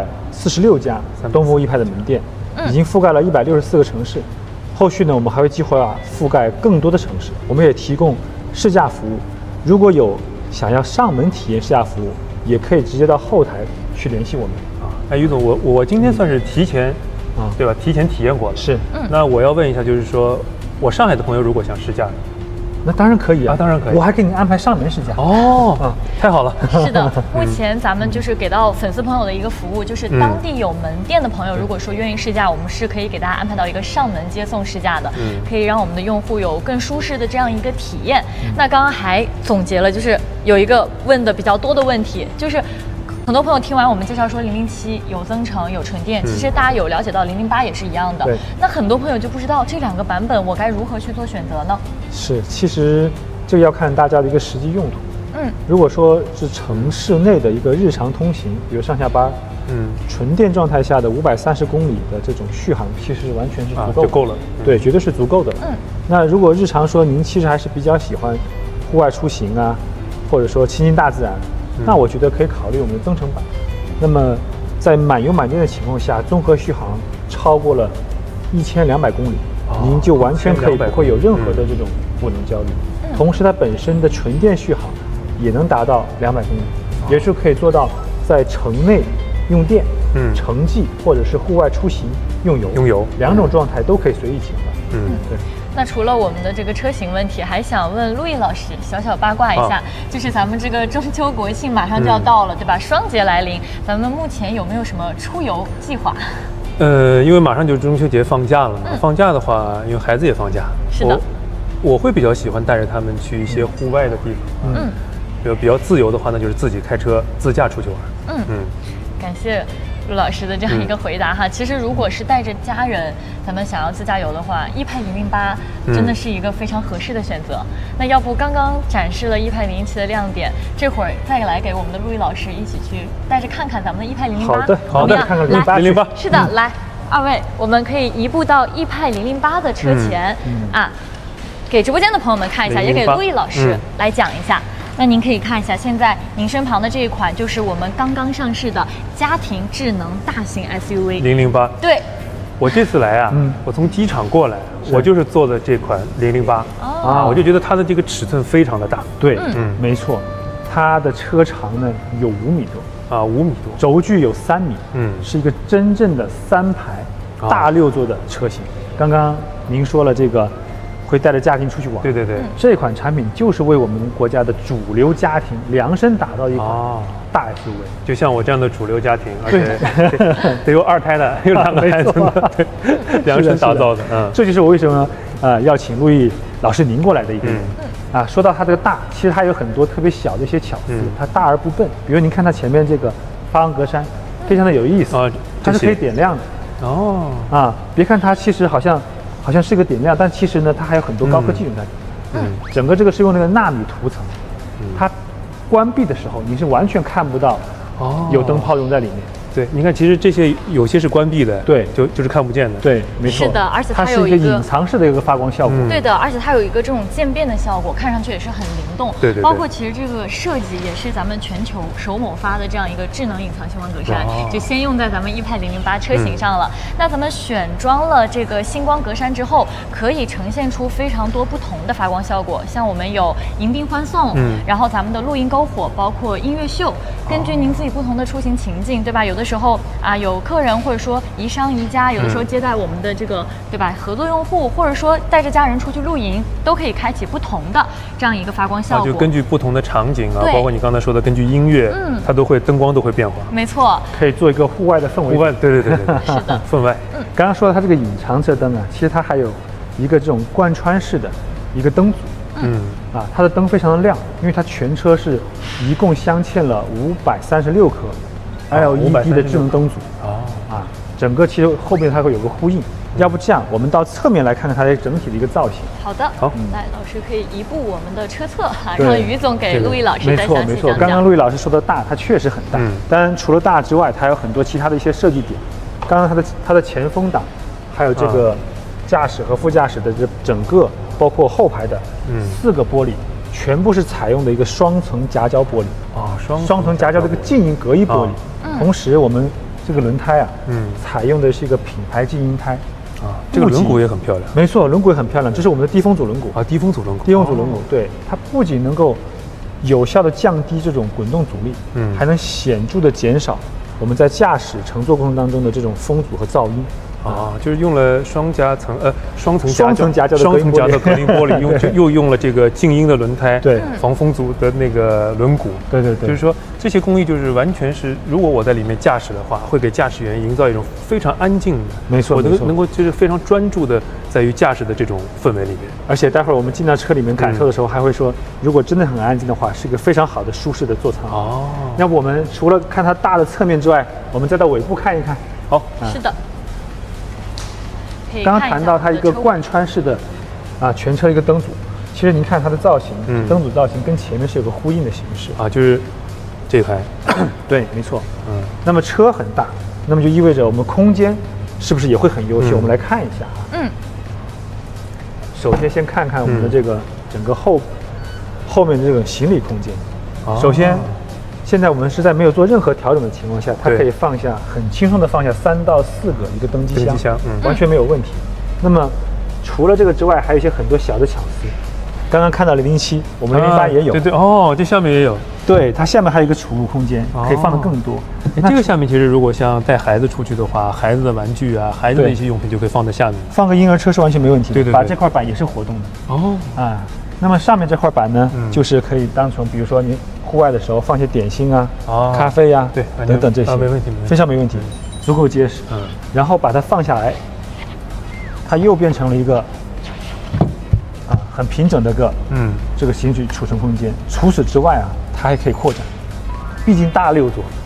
346家东风一派的门店，已经覆盖了164个城市。后续呢，我们还会计划覆盖更多的城市。我们也提供试驾服务，如果有想要上门体验试驾服务，也可以直接到后台去联系我们。 于总，我今天算是提前对吧？提前体验过了。 是。 那我要问一下，就是说我上海的朋友如果想试驾， 那当然可以啊， 当然可以， 我还给你安排上门试驾。 太好了。 是的，目前咱们就是给到粉丝朋友的一个服务，就是当地有门店的朋友，如果说愿意试驾，我们是可以给大家安排到一个上门接送试驾的，可以让我们的用户有更舒适的这样一个体验。那刚刚还总结了，就是有一个问的比较多的问题，就是很多朋友听完我们介绍说007有增程有纯电，其实大家有了解到008也是一样的。那很多朋友就不知道这2个版本我该如何去做选择呢？ 是，其实这个要看大家的一个实际用途。如果说是城市内的一个日常通行，比如上下班，纯电状态下的530公里的这种续航，其实完全是足够的， 就够了。 对，绝对是足够的。那如果日常说您其实还是比较喜欢户外出行啊，或者说亲近大自然，那我觉得可以考虑我们的增程版。那么在满油满电的情况下，综合续航超过了1200公里，您就完全可以不会有任何的这种赋能焦虑。同时它本身的纯电续航也能达到200公里，也是可以做到在城内用电，城际或者是户外出行用油，2种状态都可以随意切换。对。 那除了我们的这个车型问题，还想问陆毅老师小八卦一下，就是咱们这个中秋国庆马上就要到了，对吧？双节来临，咱们目前有没有什么出游计划？ 因为马上就中秋节放假了嘛，放假的话，因为孩子也放假， 是的， 我会比较喜欢带着他们去一些户外的地方，比较自由的话呢，就是自己开车自驾出去玩。 感谢陆老师的这样一个回答哈。其实如果是带着家人，咱们想要自驾游的话，一派008真的是一个非常合适的选择。那要不刚刚展示了一派017的亮点，这会儿再来给我们的陆毅老师一起去带着看看咱们的一派008。 好的，看看008。 是的，来，二位，我们可以移步到一派008的车前啊。给直播间的朋友们看一下，也给陆毅老师来讲一下。那您可以看一下，现在您身旁的这一款就是我们刚刚上市的家庭智能大型 SUV 008。 对， 我这次来啊，我从机场过来，我就是坐的这款008啊，我就觉得它的这个尺寸非常的大。 对，没错，它的车长呢有5米多啊，5米多， 轴距有3米，是一个真正的3排大6座的车型。刚刚您说了这个。会带着家庭出去玩， 对， 这款产品就是为我们国家的主流家庭量身打造一款大 SUV， 就像我这样的主流家庭，而且得有2胎的，有2个孩子的，对，量身打造的， 这就是我为什么要请陆毅老师您过来的一个原因。说到它这个大，其实它有很多特别小的一些巧思，它大而不笨。比如您看它前面这个发光格栅，非常的有意思，它是可以点亮的。别看它其实好像是个点亮，但其实呢，它还有很多高科技元在里面。整个这个是用那个纳米涂层，它关闭的时候你是完全看不到有灯泡用在里面。 对，你看，其实这些有些是关闭的， 对， 就是看不见的， 对，没错。 是的，而且它是一个隐藏式的一个发光效果。 对的，而且它有一个这种渐变的效果，看上去也是很灵动。 对， 包括其实这个设计也是咱们全球首某发的这样一个智能隐藏星光格栅，就先用在咱们一派008车型上了。那咱们选装了这个星光格栅之后，可以呈现出非常多不同的发光效果，像我们有迎宾欢送，然后咱们的录音篝火，包括音乐秀，根据您自己不同的出行情境，对吧？有的时候有客人或者说宜商宜家，有的时候接待我们的这个对吧合作用户，或者说带着家人出去露营，都可以开启不同的这样一个发光效果。 就根据不同的场景包括你刚才说的根据音乐，它灯光都会变化。 没错， 可以做一个户外的氛围。 户外，对， 是的， 氛围。 刚刚说的它这个隐藏车灯其实它还有一个这种贯穿式的一个灯组。它的灯非常的亮，因为它全车是一共镶嵌了536颗。LED 的智能灯组整个其实后面它会有个呼应。要不这样，我们到侧面来看看它的整体的一个造型。 好的，来，老师可以移步我们的车侧让于总给陆毅老师再详细讲讲。 没错，刚刚陆毅老师说的大，它确实很大。当然除了大之外，它还有很多其他的一些设计点。刚刚它的前风挡，还有这个驾驶和副驾驶的这整个，包括后排的4个玻璃。全部是采用的一个双层夹胶玻璃双层夹胶的一个静音隔音玻璃。同时我们这个轮胎采用的是一个品牌静音胎这个轮毂也很漂亮。 没错，轮毂也很漂亮，这是我们的低风阻轮毂低风阻轮毂。对，它不仅能够有效的降低这种滚动阻力，还能显著的减少我们在驾驶乘坐过程当中的这种风阻和噪音。 就是用了双层夹胶的隔音玻璃，又用了这个静音的轮胎， 对， 防风阻的那个轮毂， 对， 就是说这些工艺就是完全是，如果我在里面驾驶的话，会给驾驶员营造一种非常安静的， 没错， 我能够就是非常专注的在于驾驶的这种氛围里面。 而且待会儿我们进到车里面感受的时候，还会说，如果真的很安静的话，是一个非常好的舒适的座舱。要不我们除了看它大的侧面之外，我们再到尾部看一看。 好， 是的。 刚刚谈到它一个贯穿式的全车一个灯组，其实您看它的造型，灯组造型跟前面是有个呼应的形式就是这排， 对，没错，那么车很大，那么就意味着我们空间是不是也会很优秀？我们来看一下首先看看我们的这个整个后面的这个行李空间。首先，现在我们是在没有做任何调整的情况下，它可以放下很轻松的放下3到4个一个登机箱，完全没有问题。那么除了这个之外，还有一些很多小的巧思。刚刚看到007，我们008也有。 对，这下面也有。 对，它下面还有一个储物空间，可以放得更多。 这个下面其实如果像带孩子出去的话，孩子的玩具孩子的一些用品就可以放在下面。 放个婴儿车是完全没问题的。 对， 把这块板也是活动的。那么上面这块板呢，就是可以当成，比如说您户外的时候放些点心咖啡对， 等等这些， 没问题， 非常没问题，足够结实。然后把它放下来，它又变成了一个很平整的这个行李储存空间。除此之外它还可以扩展，毕竟大6座，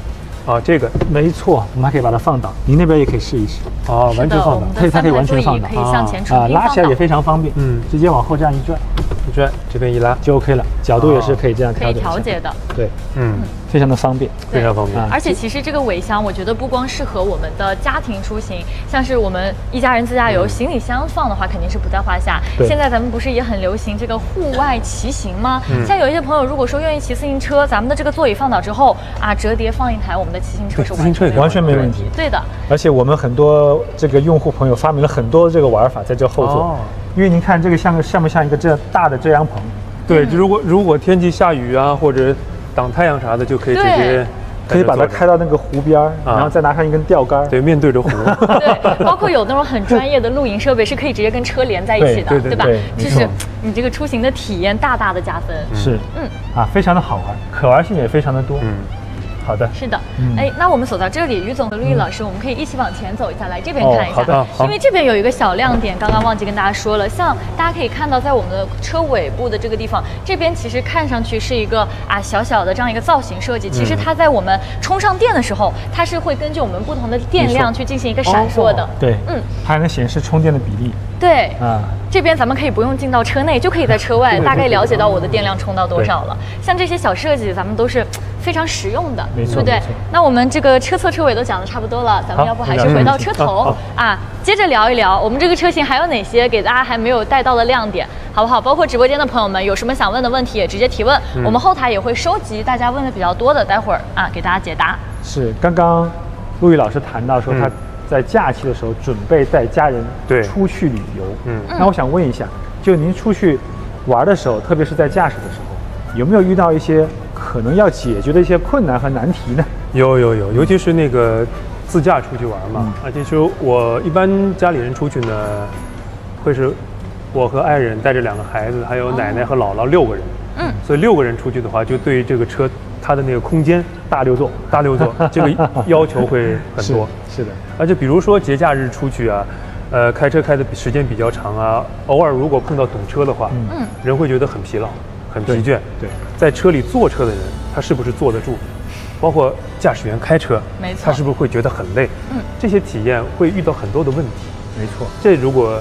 啊，这个没错，我们还可以把它放倒，您那边也可以试一试。 哦，完全放倒， 它可以完全放倒， 可以向前重新拉起来也非常方便。直接往后这样一转， 这边一拉就 OK 了，角度也是可以这样调节的。 对，非常的方便， 非常方便。 而且其实这个尾箱，我觉得不光适合我们的家庭出行，像是我们一家人自驾游，行李箱放的话肯定是不在话下。现在咱们不是也很流行这个户外骑行吗？像有一些朋友如果说愿意骑自行车，咱们的这个座椅放倒之后啊，折叠放一台我们的骑行车是完全没问题。 对的。 而且我们很多这个用户朋友发明了很多这个玩法在这后座，因为您看这个像不像一个这大的遮阳棚？ 对，如果天气下雨啊，或者挡太阳啥的，就可以直接可以把它开到那个湖边，然后再拿上一根钓竿， 对，面对着湖。 对，包括有那种很专业的露营设备，是可以直接跟车连在一起的，对吧？就是你这个出行的体验大大的加分。 是，非常的好玩，可玩性也非常的多。好的， 是的，哎，那我们走到这里，于总和陆毅老师，我们可以一起往前走一下，来这边看一下。 好的， 因为这边有一个小亮点，刚刚忘记跟大家说了，像大家可以看到，在我们的车尾部的这个地方，这边其实看上去是一个小小的这样一个造型设计。其实它在我们充上电的时候，它是会根据我们不同的电量去进行一个闪烁的。 对，它还能显示充电的比例。 对，这边咱们可以不用进到车内，就可以在车外大概了解到我的电量充到多少了。像这些小设计，咱们都是非常实用的，对不对？那我们这个车侧车尾都讲的差不多了，咱们要不还是回到车头接着聊一聊我们这个车型还有哪些给大家还没有带到的亮点，好不好？包括直播间的朋友们有什么想问的问题也直接提问，我们后台也会收集大家问的比较多的，待会儿给大家解答。 是，刚刚陆毅老师谈到说他在假期的时候准备带家人出去旅游，那我想问一下，就您出去玩的时候，特别是在驾驶的时候，有没有遇到一些可能要解决的一些困难和难题呢？ 有，尤其是那个自驾出去玩嘛，其实我一般家里人出去呢，会是我和爱人带着2个孩子，还有奶奶和姥姥6个人，所以6个人出去的话，就对于这个车它的那个空间大六座这个要求会很多。 是的， 而且比如说节假日出去啊，开车开的时间比较长啊，偶尔如果碰到堵车的话，人会觉得很疲劳、很疲倦。对，在车里坐车的人，他是不是坐得住？包括驾驶员开车， 没错， 他是不是会觉得很累？这些体验会遇到很多的问题。 没错， 这如果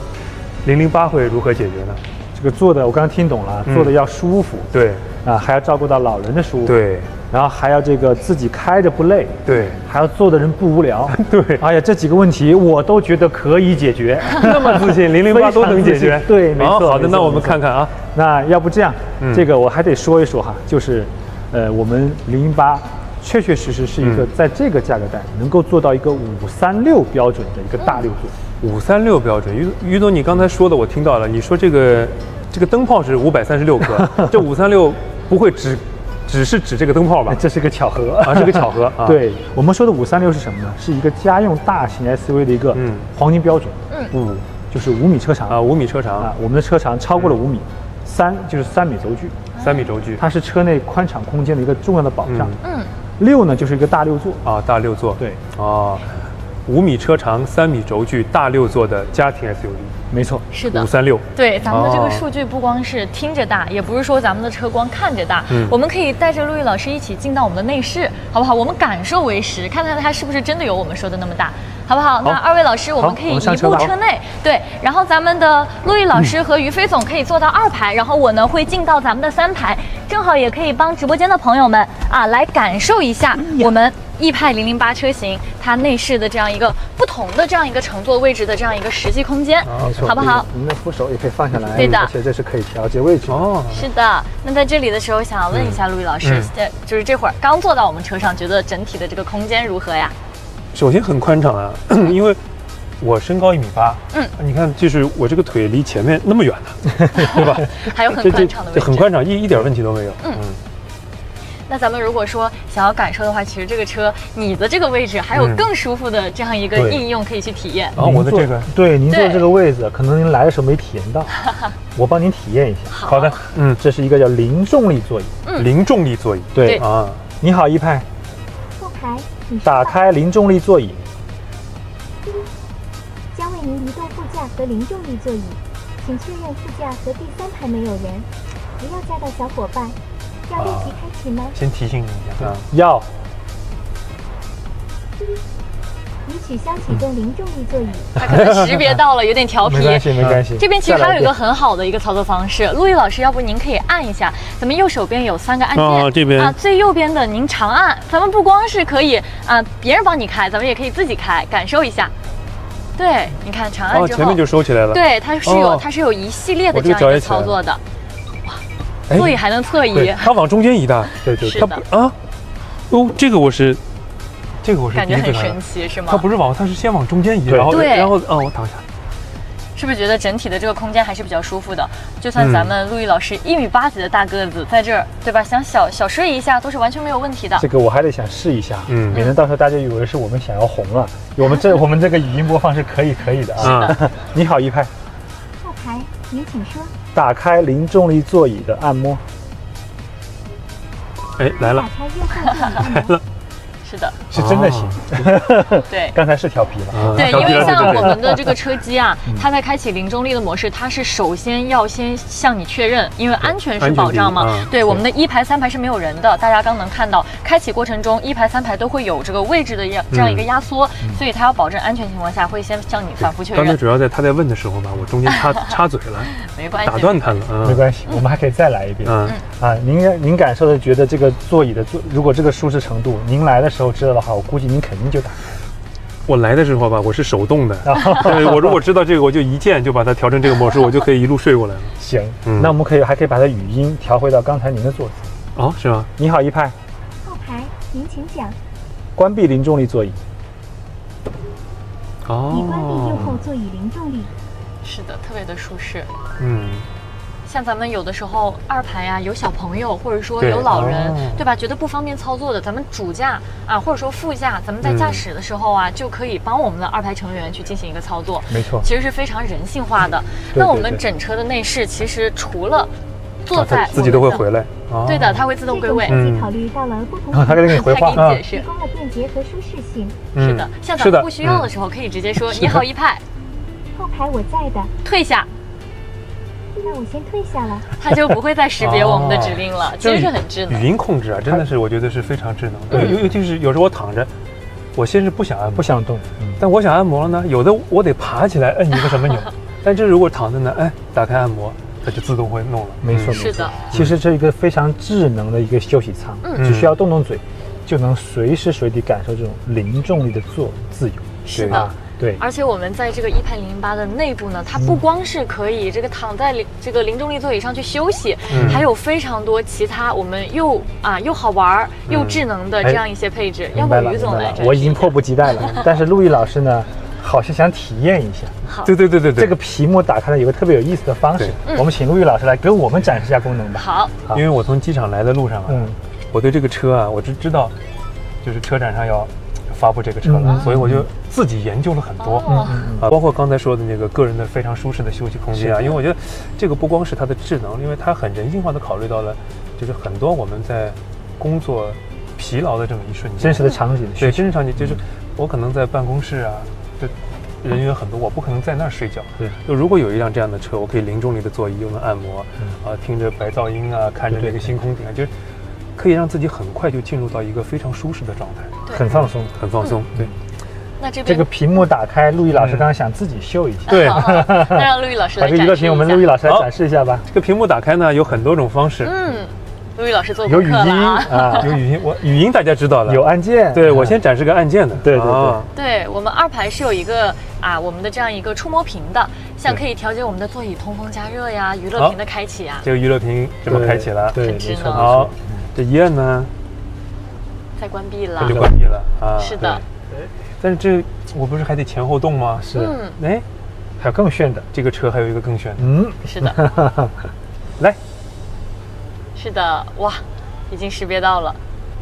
008会如何解决呢？ 这个坐的我刚刚听懂了，坐的要舒服， 对， 还要照顾到老人的舒服， 对。 然后还要这个自己开着不累， 对， 还要坐的人不无聊， 对。 哎呀，这几个问题我都觉得可以解决， 那么自信，008都能解决， 对，没错。 好的，那我们看看啊。 那要不这样，这个我还得说一说哈，就是我们008确确实实是一个在这个价格带能够做到一个536标准的一个大六座。 536标准，于总，你刚才说的我听到了，你说这个灯泡是536克，这536不会只是指这个灯泡吧？ 这是个巧合是个巧合。 对，我们说的536是什么呢？是一个家用大型 SUV 的一个黄金标准。就是5米车长 5米车长我们的车长超过了5米，3就是3米轴距 ，3米轴距， 它是车内宽敞空间的一个重要的保障。6呢就是一个大六座大六座， 对 5米车长，3米轴距，大六座的家庭 SUV。 没错， 是的 ，536。 对，咱们的这个数据不光是听着大，也不是说咱们的车光看着大，我们可以带着陆毅老师一起进到我们的内饰，好不好？我们感受为实，看看它是不是真的有我们说的那么大，好不好？那2位老师，我们可以移步车内，对，然后咱们的陆毅老师和于飞总可以坐到2排，然后我呢会进到咱们的3排，正好也可以帮直播间的朋友们来感受一下我们逸派008车型它内饰的这样一个不同的这样一个乘坐位置的这样一个实际空间，好不好？ 您的扶手也可以放下来， 对的， 而且这是可以调节位置是的。那在这里的时候，想要问一下陆毅老师，就是这会儿刚坐到我们车上，觉得整体的这个空间如何呀？ 首先很宽敞因为我身高1.8米，你看，就是我这个腿离前面那么远呢，对吧？ 还有很宽敞的位置， 很宽敞，一点问题都没有。 那咱们如果说想要感受的话，其实这个车你的这个位置还有更舒服的这样一个应用可以去体验。 我的这个， 对，您坐这个位置，可能您来的时候没体验到，我帮您体验一下。 好的， 这是一个叫零重力座椅， 零重力座椅， 对你好，一派，打开零重力座椅， 将为您移动副驾和零重力座椅，请确认副驾和第3排没有人，不要载到小伙伴。要立即开启吗？ 先提醒你一下， 要。 已取消启动零重力座椅。 他可能识别到了，有点调皮。 没关系，没关系。 这边其实还有一个很好的一个操作方式，陆毅老师，要不您可以按一下，咱们右手边有3个按键， 这边最右边的您长按，咱们不光是可以别人帮你开，咱们也可以自己开，感受一下。对，你看长按之后， 前面就收起来了。 对，它是有一系列的这样一个操作的。哇，座椅还能侧移， 它往中间移的。对， 是的这个我是感觉很神奇，是吗？ 它是先往中间移，然后我躺下。 是不是觉得整体的这个空间还是比较舒服的？就算咱们陆毅老师1.8米几的大个子在这儿，对吧？想小睡一下都是完全没有问题的。 这个我还得想试一下，免得到时候大家以为是我们想要红了。我们这个语音播放是可以的啊。你好，一派。 后排，您请说。 打开零重力座椅的按摩。 哎，来了。 打开右后座椅按摩。 来了。 是的， 是真的行。 对， 刚才是调皮了。 对，因为像我们的这个车机啊，它在开启零重力的模式，它是首先要向你确认，因为安全是保障嘛。对，我们的1排3排是没有人的，大家刚能看到，开启过程中1排3排都会有这个位置的这样一个压缩，所以它要保证安全情况下，会先向你反复确认。 刚才主要他在问的时候吧，我中间插嘴了， 没关系， 打断他了。 没关系，我们还可以再来一遍。您感受的觉得这个座椅的如果这个舒适程度，您来的时候知道的话，我估计您肯定就打开了。 我来的时候吧，我是手动的。我如果知道这个，我就一键就把它调成这个模式，我就可以一路睡过来了。 行，那我们还可以把它语音调回到刚才您的坐姿。 是吗？ 你好，一派。 后排，您请讲。 关闭零重力座椅。 已关闭右后座椅零重力。 是的，特别的舒适。像咱们有的时候2排啊，有小朋友或者说有老人，对吧？觉得不方便操作的，咱们主驾啊，或者说副驾，咱们在驾驶的时候啊，就可以帮我们的2排成员去进行一个操作。 没错， 其实是非常人性化的。那我们整车的内饰其实除了坐在自己都会回来， 对的，它会自动归位。 考虑到了不同， 它给你回话， 它给你解释， 提供了便捷和舒适性。 是的，像咱们不需要的时候，可以直接说你好一派。 后排我在的， 退下。 那我先退下了， 它就不会再识别我们的指令了，其实是很智能。 语音控制啊，真的是我觉得是非常智能的。尤其是有时候我躺着，我先是不想按摩， 不想动， 但我想按摩了呢，有的我得爬起来摁一个什么钮，但这如果躺着呢，打开按摩，它就自动会弄了。 没错， 是的。 其实这是一个非常智能的一个休息舱，只需要动动嘴，就能随时随地感受这种零重力的自由。 是的。 对， 而且我们在这个1排008的内部呢，它不光是可以这个躺在这个零重力座椅上去休息，还有非常多其他我们又好玩又智能的这样一些配置。要不于总来展示？ 我已经迫不及待了，但是陆毅老师呢，好像想体验一下。 好， 对， 这个屏幕打开的有个特别有意思的方式，我们请陆毅老师来给我们展示一下功能吧。 好， 因为我从机场来的路上啊，我对这个车啊，我知道，就是车展上要发布这个车了，所以我就自己研究了很多，包括刚才说的那个个人的非常舒适的休息空间啊，因为我觉得这个不光是它的智能，因为它很人性化的考虑到了，就是很多我们在工作疲劳的这么一瞬间， 真实的场景， 对，真实场景就是我可能在办公室啊，就人员很多，我不可能在那儿睡觉， 对， 就如果有一辆这样的车，我可以零重力的座椅，又能按摩，听着白噪音啊，看着这个星空顶啊，就是可以让自己很快就进入到一个非常舒适的状态， 很放松， 很放松，对。 那这个屏幕打开，陆毅老师刚刚想自己秀一下， 对， 那让陆毅老师来把这个娱乐屏，我们陆毅老师来展示一下吧。 这个屏幕打开呢，有很多种方式。 陆毅老师做功课了啊， 有语音，语音大家知道了， 有按键。 对，我先展示个按键的。 对， 对我们2排是有一个我们的这样一个触摸屏的，像可以调节我们的座椅通风加热呀，娱乐屏的开启啊。 这个娱乐屏这么开启了， 很智能。 好，这一按呢， 再关闭了， 它就关闭了啊。 是的。 但是这我不是还得前后动吗？ 是。还有更炫的， 这个车还有一个更炫的。 是的。 来。 是的，哇，已经识别到了。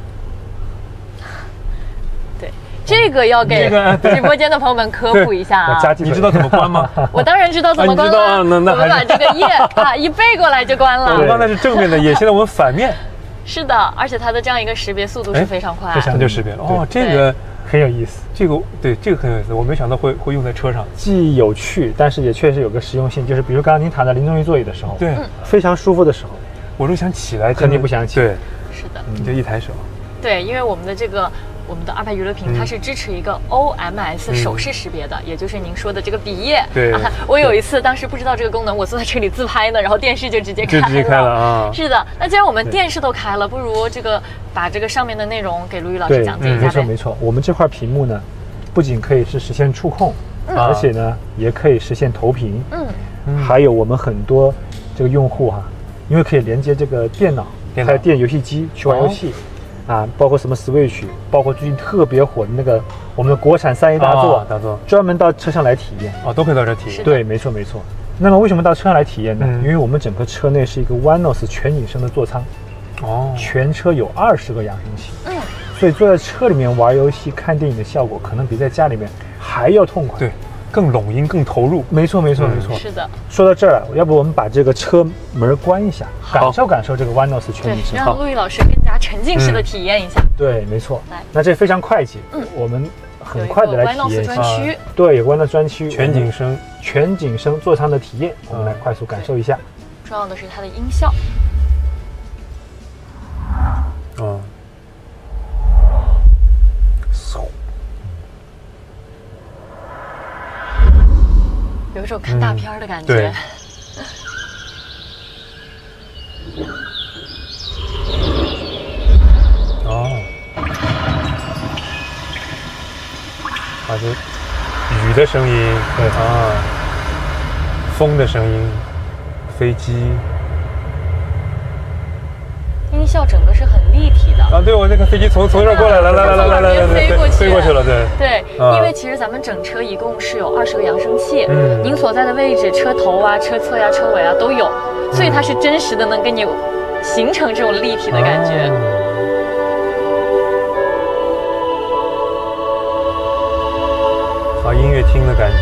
对，这个要给直播间的朋友们科普一下啊。 你知道怎么关吗？ 我当然知道怎么关了。我们把这个页一背过来就关了。 我刚才是正面的页，现在我们反面。 是的，而且它的这样一个识别速度是非常快， 它就识别了。哦，这个很有意思。 这个很有意思，我没想到会用在车上， 既有趣，但是也确实有个实用性。就是比如刚刚您躺在零重力座椅的时候， 对， 非常舒服的时候， 我就想起来， 肯定不想起。 对， 是的， 你就一抬手。 对，因为我们的这个我们的200娱乐屏它是支持一个 OMS 手势识别的，也就是您说的这个笔页。 对， 我有一次当时不知道这个功能，我坐在车里自拍呢，然后电视就直接开了啊。 是的，那既然我们电视都开了，不如这个把这个上面的内容给陆毅老师讲解一下呗。 没错没错，我们这块屏幕呢，不仅可以是实现触控，而且呢也可以实现投屏。还有我们很多这个用户哈，因为可以连接这个电脑，还有电游戏机去玩游戏。包括什么 Switch， 包括最近特别火的那个我们的国产3A 大作，专门到车上来体验。 都可以到这体验。 对，没错没错。那么为什么到车上来体验呢？因为我们整个车内是一个 ONEOS 全景声的座舱，全车有20个扬声器，所以坐在车里面玩游戏、看电影的效果，可能比在家里面还要痛快。 对。更拢音，更投入。 没错，没错，没错。 是的。 说到这儿，要不我们把这个车门关一下，感受这个 ONEOS 全景声， 让陆毅老师更加沉浸式的体验一下。 对，没错。来，那这非常快捷。我们很快的来体验一下。对，有ONEOS专区，全景声座舱的体验，我们来快速感受一下。 重要的是它的音效。有一种看大片的感觉。 对。这雨的声音，对风的声音，飞机。 音效整个是很立体的。 对，我那个飞机从这儿过来了，来，飞过去了，对。 对，因为其实咱们整车一共是有20个扬声器，您所在的位置，车头啊、车侧呀、车尾啊都有，所以它是真实的能给你形成这种立体的感觉。 音乐厅的感觉。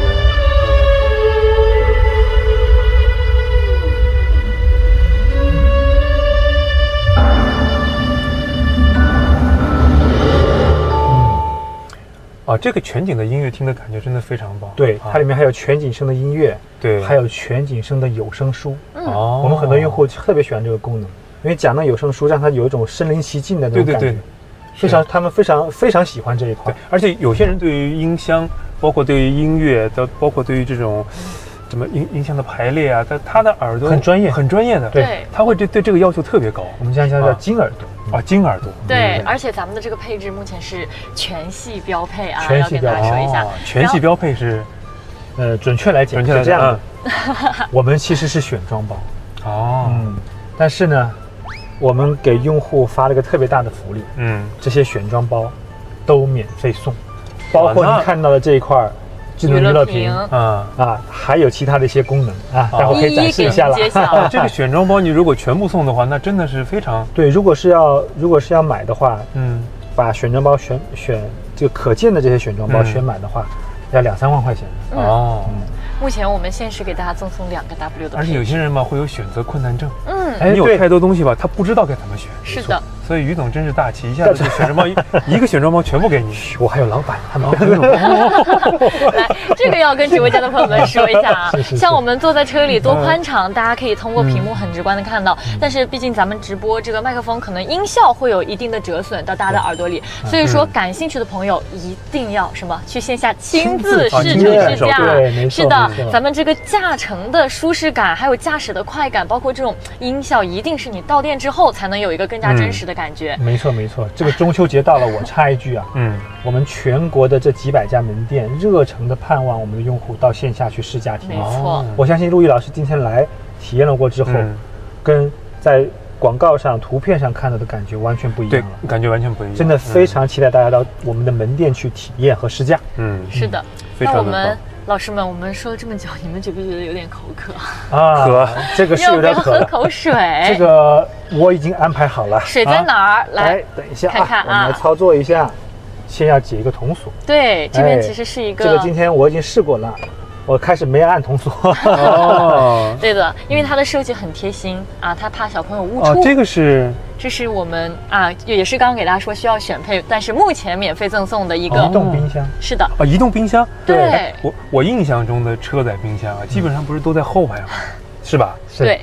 这个全景的音乐厅的感觉真的非常棒。 对，它里面还有全景声的音乐， 对， 还有全景声的有声书。我们很多用户特别喜欢这个功能，因为讲到有声书，让它有一种身临其境的那种感觉。他们非常喜欢这一块。 而且有些人对于音箱，包括对于音乐的，包括对于这种什么音箱的排列啊，他的耳朵很专业的。 对， 他会对这个要求特别高。 我们讲叫金耳朵。 金耳朵。 对，而且咱们的这个配置目前是全系标配啊，要跟大家说一下。 全系标配是， 准确来讲是这样的。我们其实是选装包。但是呢，我们给用户发了个特别大的福利。这些选装包都免费送，包括您看到的这一块智能娱乐屏还有其他的一些功能待会可以展示一下了。 这个选装包你如果全部送的话，那真的是非常对。如果是要买的话，把选装包选这个可见的这些选装包选买的话，要2-3万块钱。 目前我们限时给大家赠送2个 W 的， 而且有些人嘛会有选择困难症，你有太多东西吧，他不知道该怎么选。 是的， 所以于总真是大气，一下子就选装包一个选装包全部给你。 我还有老板，他们来，这个要跟直播间的朋友们说一下啊，像我们坐在车里多宽敞，大家可以通过屏幕很直观的看到，但是毕竟咱们直播这个麦克风可能音效会有一定的折损到大家的耳朵里，所以说感兴趣的朋友一定要去线下亲自试乘试驾。是的。咱们这个驾乘的舒适感，还有驾驶的快感，包括这种音效，一定是你到店之后才能有一个更加真实的感觉。 没错。这个中秋节到了，我插一句啊，我们全国的这几百家门店热诚的盼望我们的用户到线下去试驾体验。 没错， 我相信陆毅老师今天来体验了过之后，跟在广告上、图片上看到的感觉完全不一样了。 对，感觉完全不一样。 真的非常期待大家到我们的门店去体验和试驾。 是的。那我们老师们，我们说了这么久，你们觉不觉得有点口渴渴， 这个是有点渴。 要不要喝口水？ 这个我已经安排好了。 水在哪儿？来， 等一下看看我们来操作一下。先要解一个铜锁。 对，这边其实是一个。 这个今天我已经试过了。我开始没按铜锁。 对的，因为它的设计很贴心啊，它怕小朋友误触。这是我们也是刚刚给大家说需要选配，但是目前免费赠送的一个移动冰箱。 是的。 移动冰箱。 对。 我印象中的车载冰箱基本上不是都在后排吗？是吧？ 对。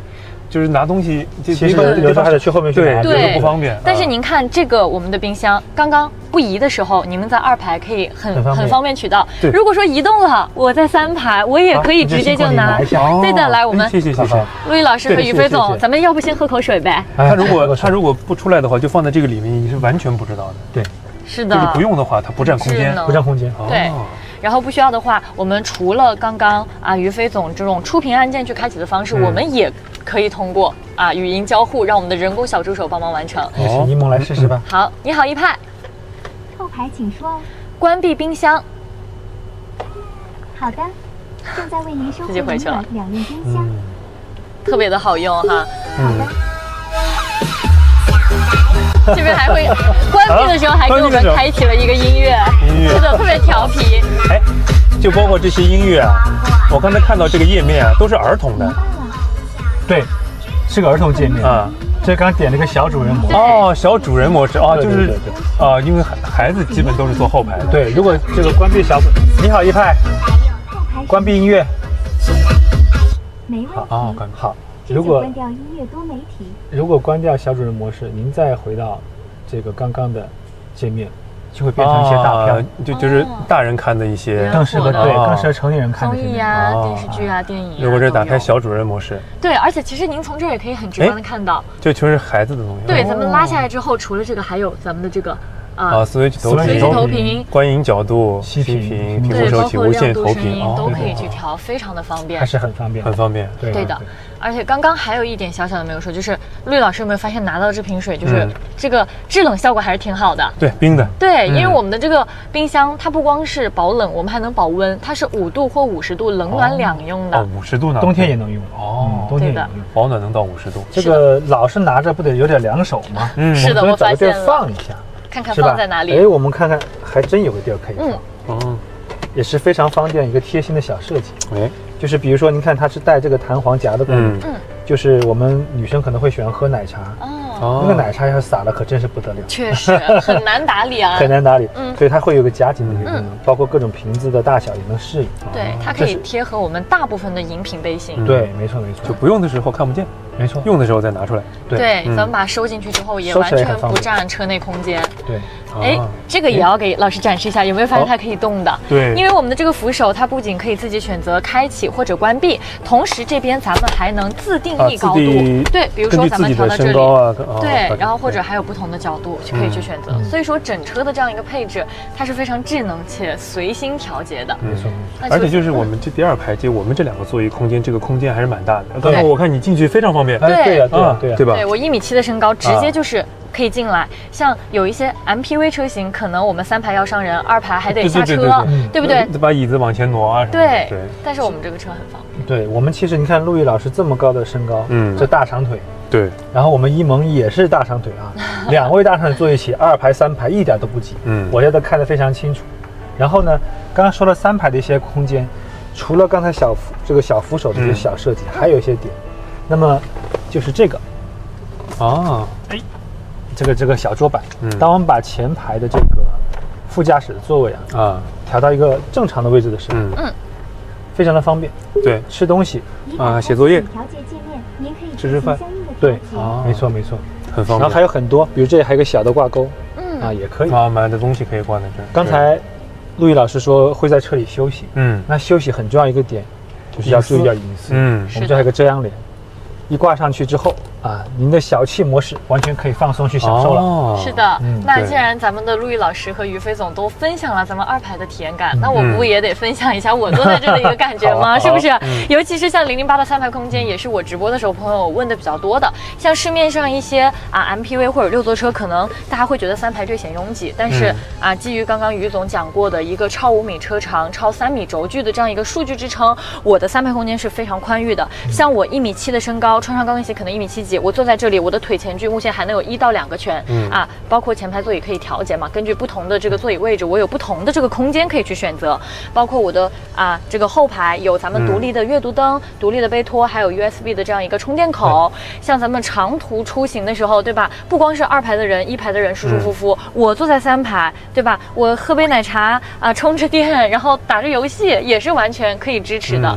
就是拿东西， 其实有时候还得去后面去拿， 对， 不方便。 但是您看这个我们的冰箱，刚刚不移的时候，你们在2排可以很方便取到。如果说移动了，我在3排，我也可以直接就拿。对的，来我们谢谢。 陆毅老师和于飞总，咱们要不先喝口水呗？ 他如果不出来的话，就放在这个里面，你是完全不知道的。对， 是的。 就是不用的话，它不占空间， 不占空间。 对。然后不需要的话，我们除了刚刚于飞总这种触屏按键去开启的方式，我们也可以通过语音交互，让我们的人工小助手帮忙完成。 请柠檬来试试吧。 好，你好一派。 后排请说哦。 关闭冰箱。 好的，正在为您收回回去了 2面冰箱。 特别的好用哈。 好的。 这边还会关闭的时候还给我们开启了一个音乐，是的，特别调皮。 哎，就包括这些音乐啊，我刚才看到这个页面啊，都是儿童的。 对，是个儿童界面啊。这刚点了个小主人模式。 哦，小主人模式啊，就是因为孩子基本都是坐后排的。 对，如果这个关闭小，你好一派，关闭音乐。 没问题。 好。如果关掉音乐多媒体， 如果关掉小主人模式，您再回到这个刚刚的界面，就会变成一些大片， 就是大人看的一些， 更适合成年人看的综艺啊、电视剧啊、电影。 如果这打开小主人模式， 对，而且其实您从这儿也可以很直观的看到， 这全是孩子的东西。 对，咱们拉下来之后，除了这个，还有咱们的这个。 Switch 投屏、 观影角度、息屏、屏幕收起、无线投屏都可以去调，非常的方便， 还是很方便， 很方便。 对的，而且刚刚还有一点小小的没有说，就是陆毅老师有没有发现拿到这瓶水，就是这个制冷效果还是挺好的。 对，冰的。 对，因为我们的这个冰箱它不光是保冷，我们还能保温，它是5度或50度，冷暖两用的。 50度呢？ 冬天也能用。 冬天也能用， 保暖能到50度。 这个老是拿着不得有点凉手吗？ 是的，我发现了。 放一下。 看看放在哪里？ 哎，我们看看，还真有个地儿可以放。也是非常方便一个贴心的小设计。哎，就是比如说，您看它是带这个弹簧夹的功能。就是我们女生可能会喜欢喝奶茶。那个奶茶要是洒了，可真是不得了。 确实很难打理啊。 很难打理。所以它会有个夹紧的一个功能，包括各种瓶子的大小也能适应。 对，它可以贴合我们大部分的饮品杯型。 对，没错没错。 就不用的时候看不见。没错，用的时候再拿出来。 对，咱们把它收进去之后，也完全不占车内空间。 对， 哎，这个也要给老师展示一下，有没有发现它可以动的？ 对， 因为我们的这个扶手，它不仅可以自己选择开启或者关闭，同时这边咱们还能自定义高度。对，比如说咱们调到这里，对，然后或者还有不同的角度可以去选择。所以说整车的这样一个配置，它是非常智能且随心调节的。 没错，而且就是我们这第2排就我们这2个座椅空间，这个空间还是蛮大的。刚才我看你进去非常方便。 对呀， 对吧？ 对，我1.7米的身高，直接就是可以进来。像有一些 MPV 车型，可能我们3排要上人，2排还得下车，对不对？ 把椅子往前挪啊。 对。但是我们这个车很方便。 对，我们其实你看陆毅老师这么高的身高，这大长腿。 对。 然后我们一萌也是大长腿啊，2位大长腿坐一起，2排3排一点都不挤。我觉得看得非常清楚。然后呢，刚刚说了3排的一些空间，除了刚才这个小扶手的一些小设计，还有一些点。那么就是这个这个小桌板，当我们把前排的这个副驾驶的座位调到一个正常的位置的时候，非常的方便。 对， 吃东西写作业， 调节界面，您可以吃饭。 对，没错， 很方便。 然后还有很多，比如这里还有一个小的挂钩，也可以买的东西可以挂在这儿。 刚才陆毅老师说会在车里休息，那休息很重要一个点就是要注意点隐私。我们这还有个遮阳帘。一挂上去之后您的小气模式完全可以放松去享受了。 是的，那既然咱们的陆毅老师和于飞总都分享了咱们2排的体验感，那我不也得分享一下我坐在这里的一个感觉吗？是不是？尤其是像008的3排空间，也是我直播的时候朋友问的比较多的。像市面上一些MPV 或者6座车，可能大家会觉得3排略显拥挤，但是基于刚刚于总讲过的一个超5米车长、超3米轴距的这样一个数据支撑，我的3排空间是非常宽裕的。像我1.7米的身高，穿上高跟鞋可能1.7米几，我坐在这里，我的腿前距目前还能有1到2个圈，包括前排座椅可以调节嘛，根据不同的这个座椅位置，我有不同的这个空间可以去选择，包括我的这个后排有咱们独立的阅读灯、独立的杯托，还有 USB 的这样一个充电口。像咱们长途出行的时候，对吧？不光是2排的人、1排的人舒舒服服，我坐在3排，对吧？我喝杯奶茶充着电，然后打着游戏，也是完全可以支持的。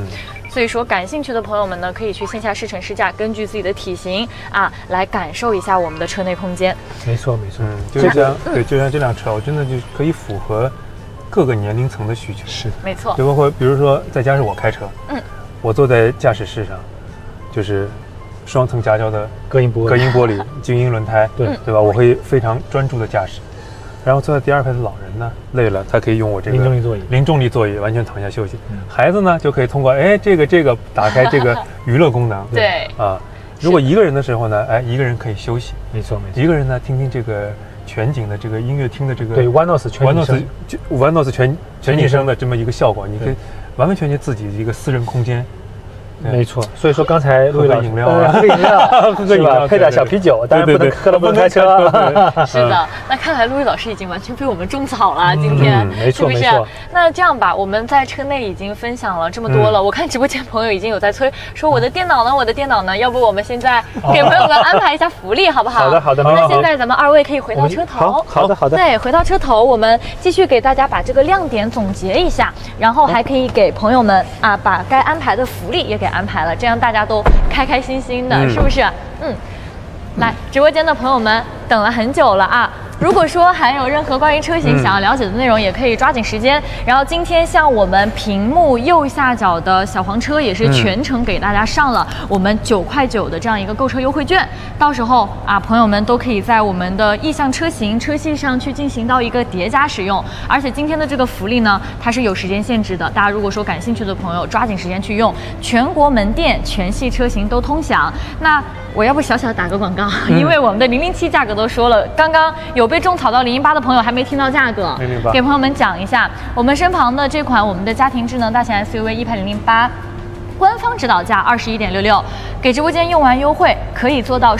所以说感兴趣的朋友们呢，可以去线下试乘试驾，根据自己的体型啊来感受一下我们的车内空间。 没错没错， 就像就像这辆车，我真的就可以符合各个年龄层的需求。是， 没错。 就包括比如说在家是我开车，我坐在驾驶室上，就是双层夹胶的隔音玻璃、精英轮胎，对吧？我会非常专注的驾驶。然后坐在第2排的老人呢，累了，他可以用我这个零重力座椅完全躺下休息。孩子呢就可以通过这个打开这个娱乐功能。 对啊， 如果一个人的时候呢，一个人可以休息。 没错。 一个人呢，听听这个全景的这个音乐厅的这个 Vanos 全景声的这么一个效果，你可以完完全全自己的一个私人空间。 没错，所以说刚才喝个饮料， 喝个饮料，配点小啤酒，当然不能喝了不能开车。 是的，那看来陆毅老师已经完全被我们种草了，今天没错是不是？那这样吧，我们在车内已经分享了这么多了，我看直播间朋友已经有在催，说我的电脑呢？要不我们现在给朋友们安排一下福利，好不好？ 好的。 那现在咱们2位可以回到车头。 好的。 对，回到车头，我们继续给大家把这个亮点总结一下，然后还可以给朋友们把该安排的福利也给安排了，这样大家都开开心心的，是不是？来，直播间的朋友们等了很久了啊！如果说还有任何关于车型想要了解的内容，也可以抓紧时间。然后今天像我们屏幕右下角的小黄车也是全程给大家上了我们9.9块的这样一个购车优惠券，到时候朋友们都可以在我们的意向车型车系上去进行到一个叠加使用。而且今天的这个福利呢，它是有时间限制的，大家如果说感兴趣的朋友抓紧时间去用，全国门店全系车型都通享。那我要不小小打个广告，因为我们的007价格都说了，刚刚有被种草到008的朋友还没听到价格，给朋友们讲一下，我们身旁的这款我们的家庭智能大型 SUV 一派008。官方指导价21.66，给直播间用完优惠可以做到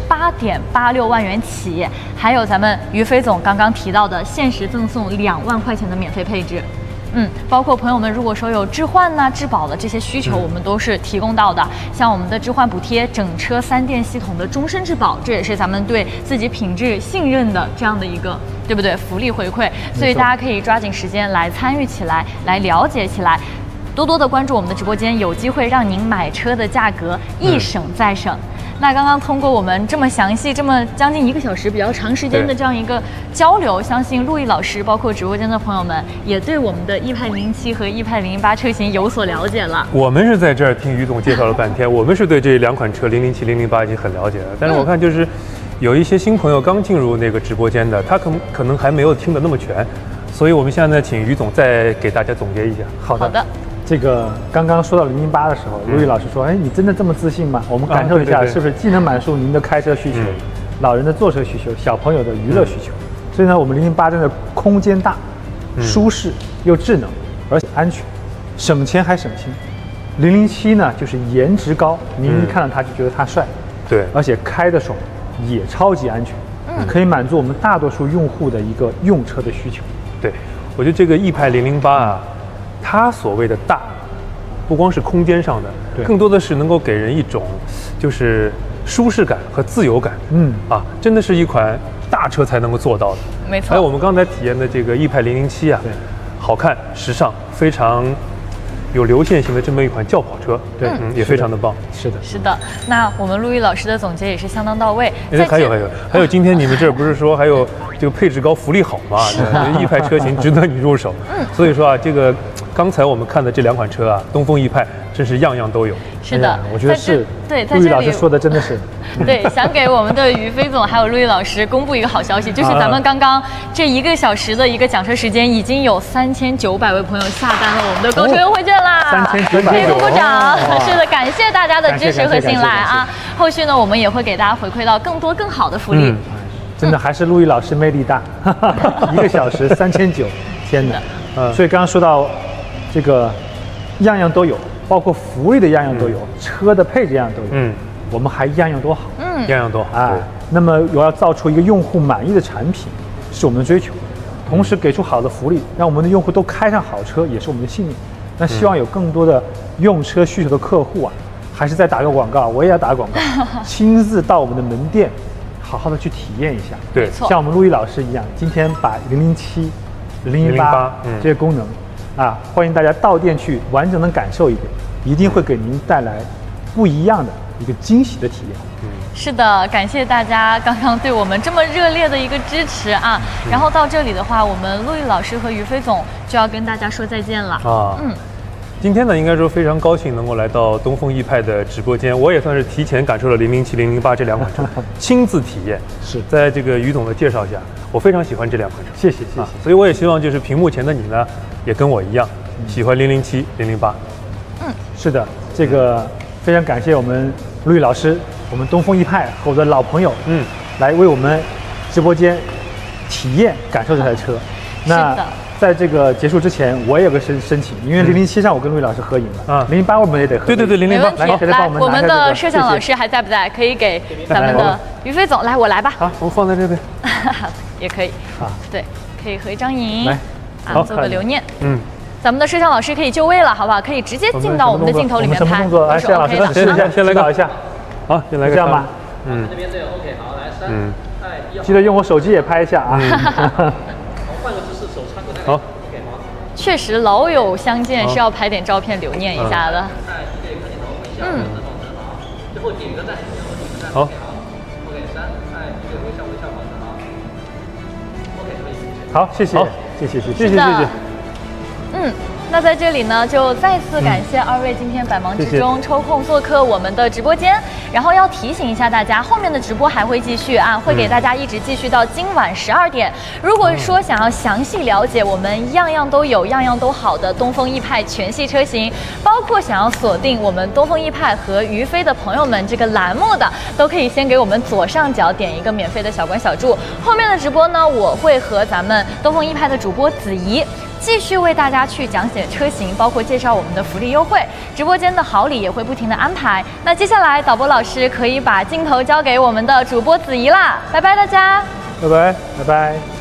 18.86万元起，还有咱们于飞总刚刚提到的限时赠送2万块钱的免费配置。包括朋友们如果说有置换质保的这些需求，我们都是提供到的。像我们的置换补贴、整车3电系统的终身质保，这也是咱们对自己品质信任的这样的一个，对不对？福利回馈，所以大家可以抓紧时间来参与起来，来了解起来。多多的关注我们的直播间，有机会让您买车的价格一省再省。那刚刚通过我们这么详细、这么将近1个小时比较长时间的这样一个交流，相信陆毅老师包括直播间的朋友们也对我们的一派007和一派008车型有所了解了。 我们是在这儿听于总介绍了半天，我们是对这2款车007、008已经很了解了，但是我看就是有一些新朋友刚进入那个直播间的，他可能还没有听得那么全，所以我们现在呢，请于总再给大家总结一下。 好的。这个刚刚说到008的时候，陆毅老师说：“你真的这么自信吗？”我们感受一下，是不是既能满足您的开车需求，老人的坐车需求，小朋友的娱乐需求？所以呢，我们008真的空间大、舒适又智能，而且安全，省钱还省心。007呢，就是颜值高，您一看到它就觉得它帅， 对， 而且开得爽，也超级安全，可以满足我们大多数用户的一个用车的需求。 对，我觉得这个一派008它所谓的大，不光是空间上的，更多的是能够给人一种就是舒适感和自由感。真的是一款大车才能够做到的。 没错。 还有我们刚才体验的这个一派007好看、时尚，非常有流线型的这么一款轿跑车，也非常的棒。 是的。那我们陆毅老师的总结也是相当到位。 还有，今天你们这儿不是说还有这个配置高、福利好吗？一派车型值得你入手。所以说这个刚才我们看的这2款车东风一派真是样样都有。 是的， 我觉得是。 对， 陆毅老师说的真的是。 对，想给我们的于飞总还有陆毅老师公布一个好消息，就是咱们刚刚这1个小时的一个讲车时间，已经有3900位朋友下单了我们的购车优惠券啦 ！3900， 可以鼓鼓掌。是的，感谢大家的支持和信赖啊！后续呢，我们也会给大家回馈到更多更好的福利。 真的还是陆毅老师魅力大，1个小时3900，天哪！所以刚刚说到这个样样都有，包括福利的样样都有，车的配置样样都有，我们还样样都好， 样样都好。 那么我要造出一个用户满意的产品，是我们的追求，同时给出好的福利，让我们的用户都开上好车，也是我们的信念。那希望有更多的用车需求的客户还是再打个广告，我也要打个广告，亲自到我们的门店，好好的去体验一下。 对， 像我们陆毅老师一样，今天把007、018这些功能欢迎大家到店去完整的感受一遍， 一定会给您带来不一样的一个惊喜的体验。 是的，感谢大家刚刚对我们这么热烈的一个支持啊！然后到这里的话，我们陆毅老师和于飞总就要跟大家说再见了啊。 今天呢，应该说非常高兴能够来到东风易派的直播间，我也算是提前感受了007、008这两款车，亲自体验。是在这个于总的介绍下，我非常喜欢这两款车。 谢谢。 所以我也希望就是屏幕前的你呢，也跟我一样喜欢007、008。 是的，这个非常感谢我们陆毅老师，我们东风易派和我的老朋友，来为我们直播间体验感受这台车。那在这个结束之前，我也有个申请，因为007上我跟陆毅老师合影了，008我们也得合影。 对，008 来，我们的摄像老师还在不在？可以给咱们的于飞总来，我来吧。 好，我放在这边， 也可以。好，对，可以合一张影， 来， 做个留念。咱们的摄像老师可以就位了，好不好？可以直接进到我们的镜头里面拍。 什么动作？来，摄像老师先来搞一下。 好，先来个这样吧。 这边这个 OK， 好，来3、2、1， 记得用我手机也拍一下啊。 换个姿势，手穿过来。 好。 确实老友相见是要拍点照片留念一下的。 最后点个赞， 好。 OK， 3、2、1，微笑保持好。OK， 可以。 好，谢谢。 那在这里呢，就再次感谢二位今天百忙之中抽空做客我们的直播间。然后要提醒一下大家，后面的直播还会继续啊，会给大家一直继续到今晚12点。如果说想要详细了解我们样样都有、样样都好的东风易派全系车型，包括想要锁定我们东风易派和于飞的朋友们这个栏目的，都可以先给我们左上角点一个免费的小关小注。后面的直播呢，我会和咱们东风易派的主播子怡继续为大家去讲解车型，包括介绍我们的福利优惠，直播间的好礼也会不停的安排。那接下来导播老师可以把镜头交给我们的主播子怡啦，拜拜大家， 拜拜。